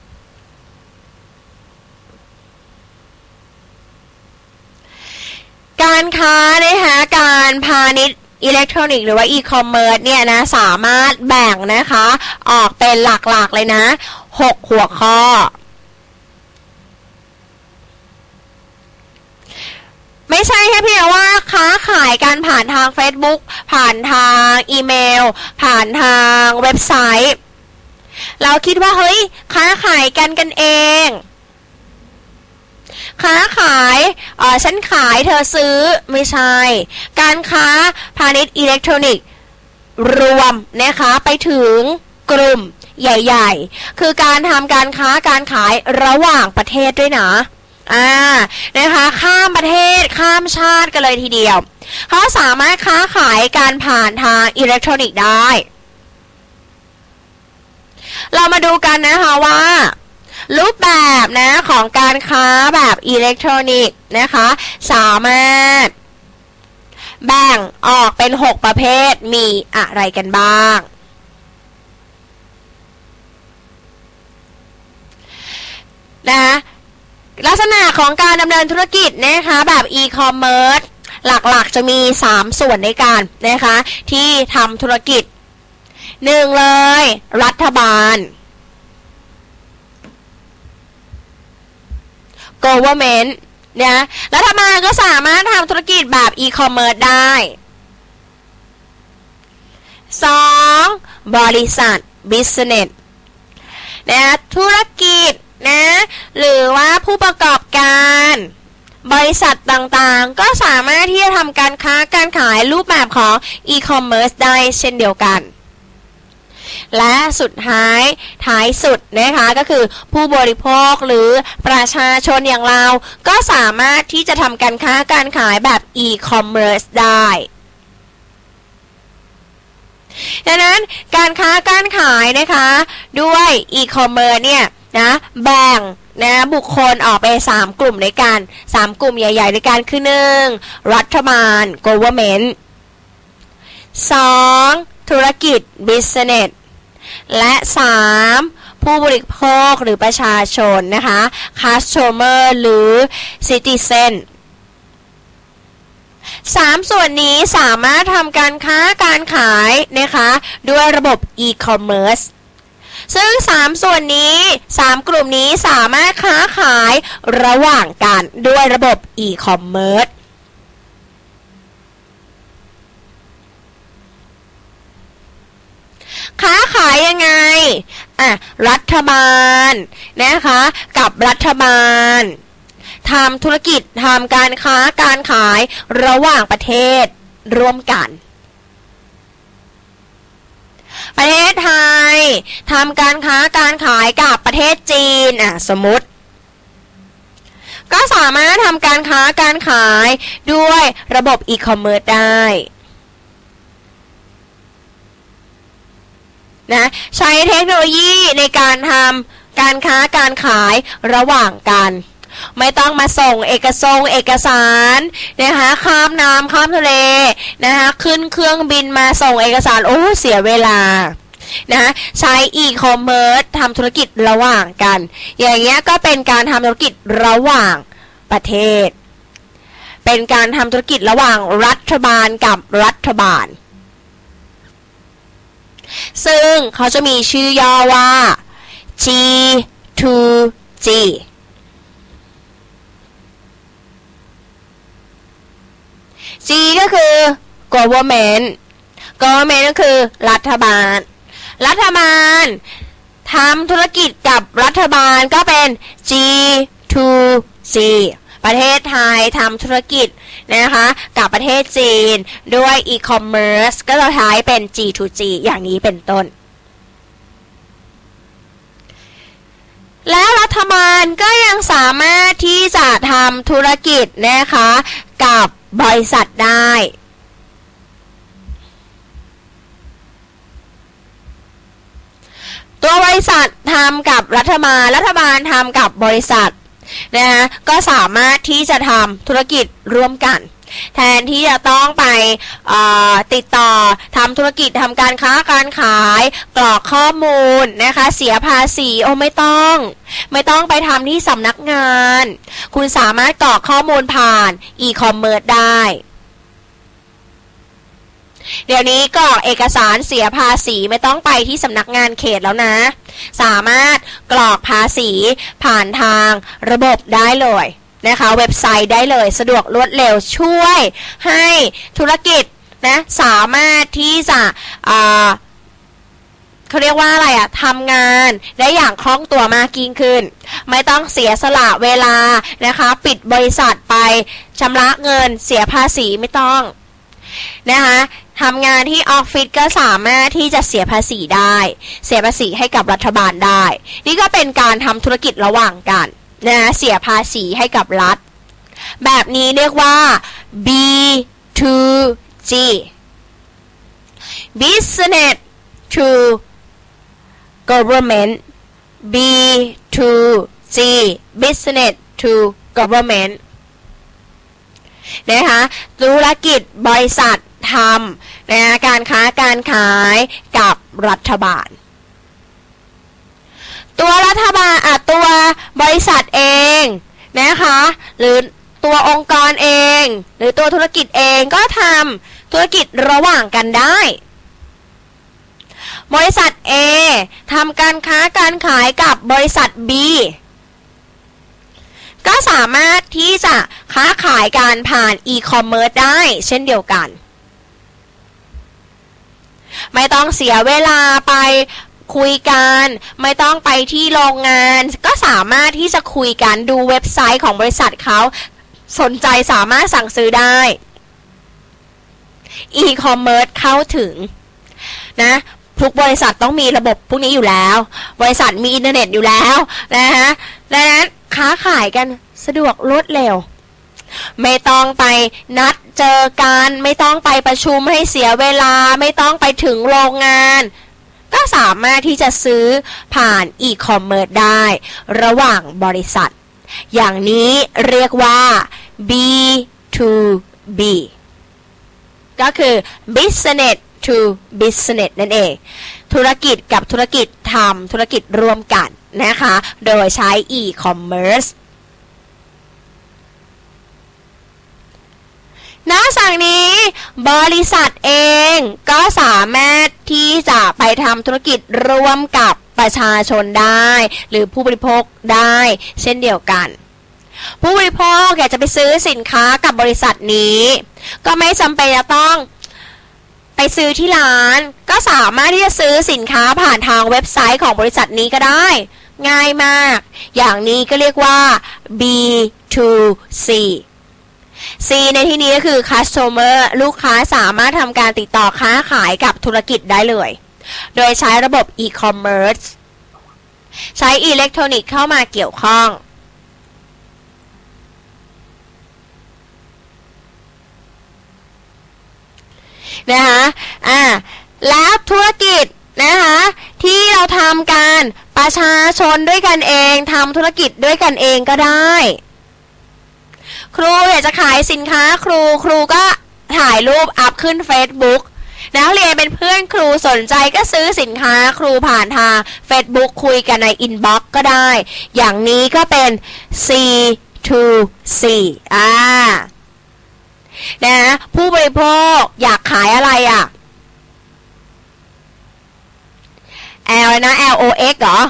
การค้านะคะการพาณิชย์อิเล็กทรอนิกส์หรือว่า e-commerce เนี่ยนะสามารถแบ่งนะคะออกเป็นหลักๆเลยนะ6หัวข้อไม่ใช่แค่เพียงว่าค้าขายกันผ่านทาง Facebook ผ่านทางอีเมลผ่านทางเว็บไซต์เราคิดว่าเฮ้ยค้าขายกันเองค้าขายฉันขายเธอซื้อไม่ใช่การค้าพาณิชย์อิเล็กทรอนิกส์รวมนะคะไปถึงกลุ่มใหญ่ๆคือการทำการค้าการขายระหว่างประเทศด้วยนะนะคะข้ามประเทศข้ามชาติกันเลยทีเดียวเขาสามารถค้าขายการผ่านทางอิเล็กทรอนิกส์ได้เรามาดูกันนะคะว่ารูปแบบนะของการค้าแบบอิเล็กทรอนิกส์นะคะสามารถแบ่งออกเป็น6ประเภทมีอะไรกันบ้างนะลักษณะของการดำเนินธุรกิจนะคะแบบอีคอมเมิร์ซหลักๆจะมี3ส่วนในการนะคะที่ทำธุรกิจ1เลยรัฐบาล government นะรัฐบาลก็สามารถทำธุรกิจแบบอีคอมเมิร์ซได้2บริษัท business นะธุรกิจนะหรือว่าผู้ประกอบการบริษัทต่างๆก็สามารถที่จะทำการค้าการขายรูปแบบของอีคอมเมิร์ซได้เช่นเดียวกันและสุดท้ายสุดนะคะก็คือผู้บริโภคหรือประชาชนอย่างเราก็สามารถที่จะทำการค้าการขายแบบอีคอมเมิร์ซได้ดังนั้นการค้าการขายนะคะด้วยอีคอมเมิร์ซเนี่ยนะแบ่งนะบุคคลออกไป3กลุ่มด้วยกัน3กลุ่มใหญ่ๆด้วยกันคือ1รัฐบาล government 2ธุรกิจ business และ3ผู้บริโภคหรือประชาชนนะคะ customer หรือ citizen 3ส่วนนี้สามารถทำการค้าการขายนะคะด้วยระบบ e-commerce ซึ่ง3ส่วนนี้3กลุ่มนี้สามารถค้าขายระหว่างกันด้วยระบบ e-commerce ค้าขายยังไงรัฐบาลนะคะกับรัฐบาลทำธุรกิจทำการค้าการขายระหว่างประเทศร่วมกันประเทศไทยทำการค้าการขายกับประเทศจีนสมมติก็สามารถทำการค้าการขายด้วยระบบอีคอมเมิร์ซได้นะใช้เทคโนโลยีในการทำการค้าการขายระหว่างกันไม่ต้องมาส่งเอกสารนะคะข้ามน้ำข้ามทะเลนะคะขึ้นเครื่องบินมาส่งเอกสารเสียเวลานะใช้อีคอมเมิร์ซทำธุรกิจระหว่างกันอย่างเงี้ยก็เป็นการทำธุรกิจระหว่างประเทศเป็นการทำธุรกิจระหว่างรัฐบาลกับรัฐบาลซึ่งเขาจะมีชื่อย่อว่า G2G G ก็คือ government ก็คือรัฐบาลทำธุรกิจกับรัฐบาลก็เป็น G2G ประเทศไทยทำธุรกิจนะคะกับประเทศจีนด้วย e-commerce ก็จะใช้เป็น G2G อย่างนี้เป็นต้นและรัฐบาลก็ยังสามารถที่จะทำธุรกิจนะคะกับบริษัทได้ตัวบริษัททำกับรัฐบาลทำกับบริษัทนะคะก็สามารถที่จะทำธุรกิจร่วมกันแทนที่จะต้องไปติดต่อทำธุรกิจทำการค้าการขายกรอกข้อมูลนะคะเสียภาษีไม่ต้องไปทำที่สำนักงานคุณสามารถกรอกข้อมูลผ่านอีคอมเมิร์ซได้เดี๋ยวนี้กรอกเอกสารเสียภาษีไม่ต้องไปที่สำนักงานเขตแล้วนะสามารถกรอกภาษีผ่านทางระบบได้เลยนะคะเว็บไซต์ได้เลยสะดวกรวดเร็วช่วยให้ธุรกิจนะสามารถที่จะเขาเรียกว่าอะไรทำงานได้อย่างคล่องตัวมากยิ่งขึ้นไม่ต้องเสียสละเวลานะคะปิดบริษัทไปชำระเงินเสียภาษีไม่ต้องนะคะทำงานที่ออฟฟิศก็สามารถที่จะเสียภาษีได้เสียภาษีให้กับรัฐบาลได้นี่ก็เป็นการทำธุรกิจระหว่างกันนะเสียภาษีให้กับรัฐแบบนี้เรียกว่า B2G Business to Government B2G Business to Government นะคะธุรกิจบริษัททำนะการค้าการขายกับรัฐบาลตัวรัฐบาลตัวบริษัทเองนะคะหรือตัวองค์กรเองหรือตัวธุรกิจเองก็ทำธุรกิจระหว่างกันได้บริษัท A ทำการค้าการขายกับบริษัท B ก็สามารถที่จะค้าขายการผ่านอีคอมเมิร์ซได้เช่นเดียวกันไม่ต้องเสียเวลาไปคุยกันไม่ต้องไปที่โรงงานก็สามารถที่จะคุยกันดูเว็บไซต์ของบริษัทเขาสนใจสามารถสั่งซื้อได้อีคอมเมิร์ซเข้าถึงนะทุกบริษัทต้องมีระบบพวกนี้อยู่แล้วบริษัทมีอินเทอร์เน็ตอยู่แล้วนะคะดังนั้นค้าขายกันสะดวกรวดเร็วไม่ต้องไปนัดเจอกันไม่ต้องไปประชุมให้เสียเวลาไม่ต้องไปถึงโรงงานก็สามารถที่จะซื้อผ่านอีคอมเมิร์ซได้ระหว่างบริษัทอย่างนี้เรียกว่า B2B ก็คือ Business to Business นั่นเองธุรกิจกับธุรกิจทำธุรกิจร่วมกันนะคะโดยใช้ e-commerce นอกจากนี้บริษัทเองก็สามารถที่จะไปทำธุรกิจร่วมกับประชาชนได้หรือผู้บริโภคได้เช่นเดียวกันผู้บริโภคอยากจะไปซื้อสินค้ากับบริษัทนี้ก็ไม่จำเป็นจะต้องไปซื้อที่ร้านก็สามารถที่จะซื้อสินค้าผ่านทางเว็บไซต์ของบริษัทนี้ก็ได้ง่ายมากอย่างนี้ก็เรียกว่า B2C C ในที่นี้ก็คือ Customer ลูกค้าสามารถทำการติดต่อค้าขายกับธุรกิจได้เลยโดยใช้ระบบ e-commerce ใช้อิเล็กทรอนิกส์เข้ามาเกี่ยวข้องนะคะแล้วธุรกิจนะคะที่เราทำกันประชาชนด้วยกันเองทำธุรกิจด้วยกันเองก็ได้ครูอยากจะขายสินค้าครูก็ถ่ายรูปอัพขึ้น Facebook นักเรียนเป็นเพื่อนครูสนใจก็ซื้อสินค้าครูผ่านทาง Facebook คุยกันใน Inbox ก็ได้อย่างนี้ก็เป็น C2C นะผู้บริโภคอยากขายอะไรL นะ LOX เหรอ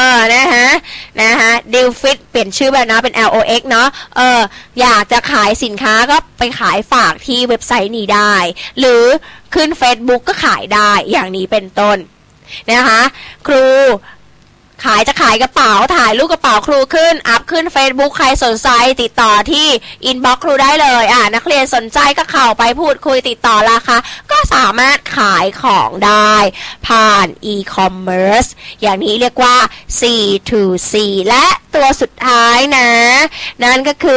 ดิลฟิตเปลี่ยนชื่อแบบนะเป็น LOX เนาะอยากจะขายสินค้าก็ไปขายฝากที่เว็บไซต์นี้ได้หรือขึ้น Facebook ก็ขายได้อย่างนี้เป็นต้นนะคะครูจะขายกระเป๋าถ่ายรูปกระเป๋าครูขึ้นอัพขึ้น Facebook ใครสนใจติดต่อที่ Inbox ครูได้เลยนักเรียนสนใจก็เข้าไปพูดคุยติดต่อราคาก็สามารถขายของได้ผ่าน e-commerce อย่างนี้เรียกว่า C2C และตัวสุดท้ายนั่นก็คือ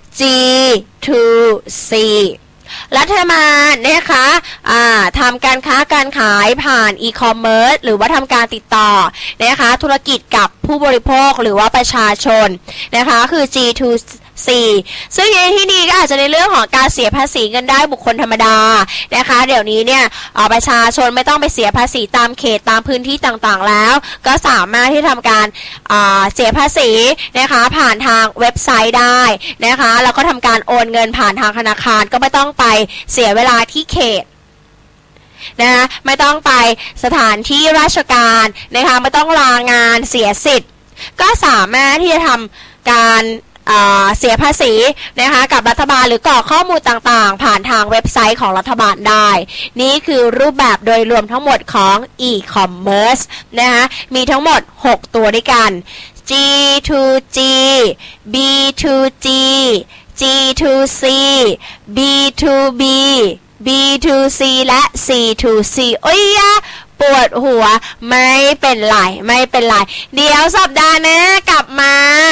G2C รัฐบาลนะคะทำการค้าการขายผ่านอีคอมเมิร์ซหรือว่าทำการติดต่อนะคะธุรกิจกับผู้บริโภคหรือว่าประชาชนนะคะคือ G2C ซึ่งในที่นี้ก็อาจจะในเรื่องของการเสียภาษีกันได้บุคคลธรรมดานะคะเดี๋ยวนี้เนี่ยประชาชนไม่ต้องไปเสียภาษีตามเขตตามพื้นที่ต่างๆแล้วก็สามารถที่ทำการเสียภาษีนะคะผ่านทางเว็บไซต์ได้นะคะแล้วก็ทำการโอนเงินผ่านทางธนาคารก็ไม่ต้องไปเสียเวลาที่เขตนะไม่ต้องไปสถานที่ราชการนะคะไม่ต้องลางานเสียสิทธิ์ก็สามารถที่จะทำการเสียภาษีนะคะกับรัฐบาลหรือกรอกข้อมูลต่างๆผ่านทางเว็บไซต์ของรัฐบาลได้นี่คือรูปแบบโดยรวมทั้งหมดของ e-commerce นะคะมีทั้งหมด6ตัวด้วยกัน G2G B2G G2C B2B B2C และ C2C โอ้ยปวดหัวไม่เป็นไรเดี๋ยวสัปดาห์หน้ากลับมา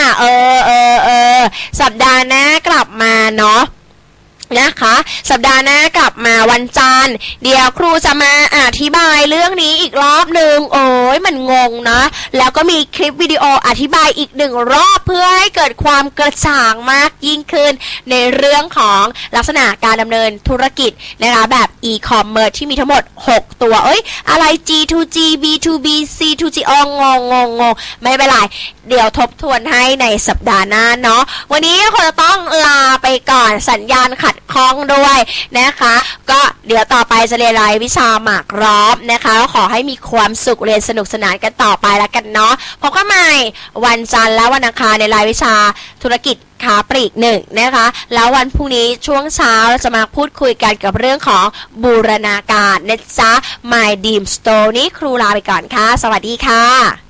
สัปดาห์หน้ากลับมาเนาะนะคะสัปดาห์หน้ากลับมาวันจันทร์เดี๋ยวครูจะมาอธิบายเรื่องนี้อีกรอบหนึ่งโอ้ยมันงงนะแล้วก็มีคลิปวิดีโออธิบายอีก1 รอบเพื่อให้เกิดความกระจ่างมากยิ่งขึ้นในเรื่องของลักษณะการดำเนินธุรกิจนะคะแบบ e-commerce ที่มีทั้งหมด6ตัวอะไร G2G B2B C2G งงไม่เป็นไรเดี๋ยวทบทวนให้ในสัปดาห์หน้าเนาะวันนี้คงจะต้องลาไปก่อนสัญญาณขัดข้องด้วยนะคะก็เดี๋ยวต่อไปจะเรียนรายวิชาหมากร้อมนะคะขอให้มีความสุขเรียนสนุกสนานกันต่อไปแล้วกันเนาะพบกันใหม่วันจันทร์และวันอังคารในรายวิชาธุรกิจค้าปลีก1นะคะแล้ววันพรุ่งนี้ช่วงเช้าเราจะมาพูดคุยกันกับเรื่องของบูรณาการนะจ๊ะ My Dream Store นี้ครูลาไปก่อนค่ะสวัสดีค่ะ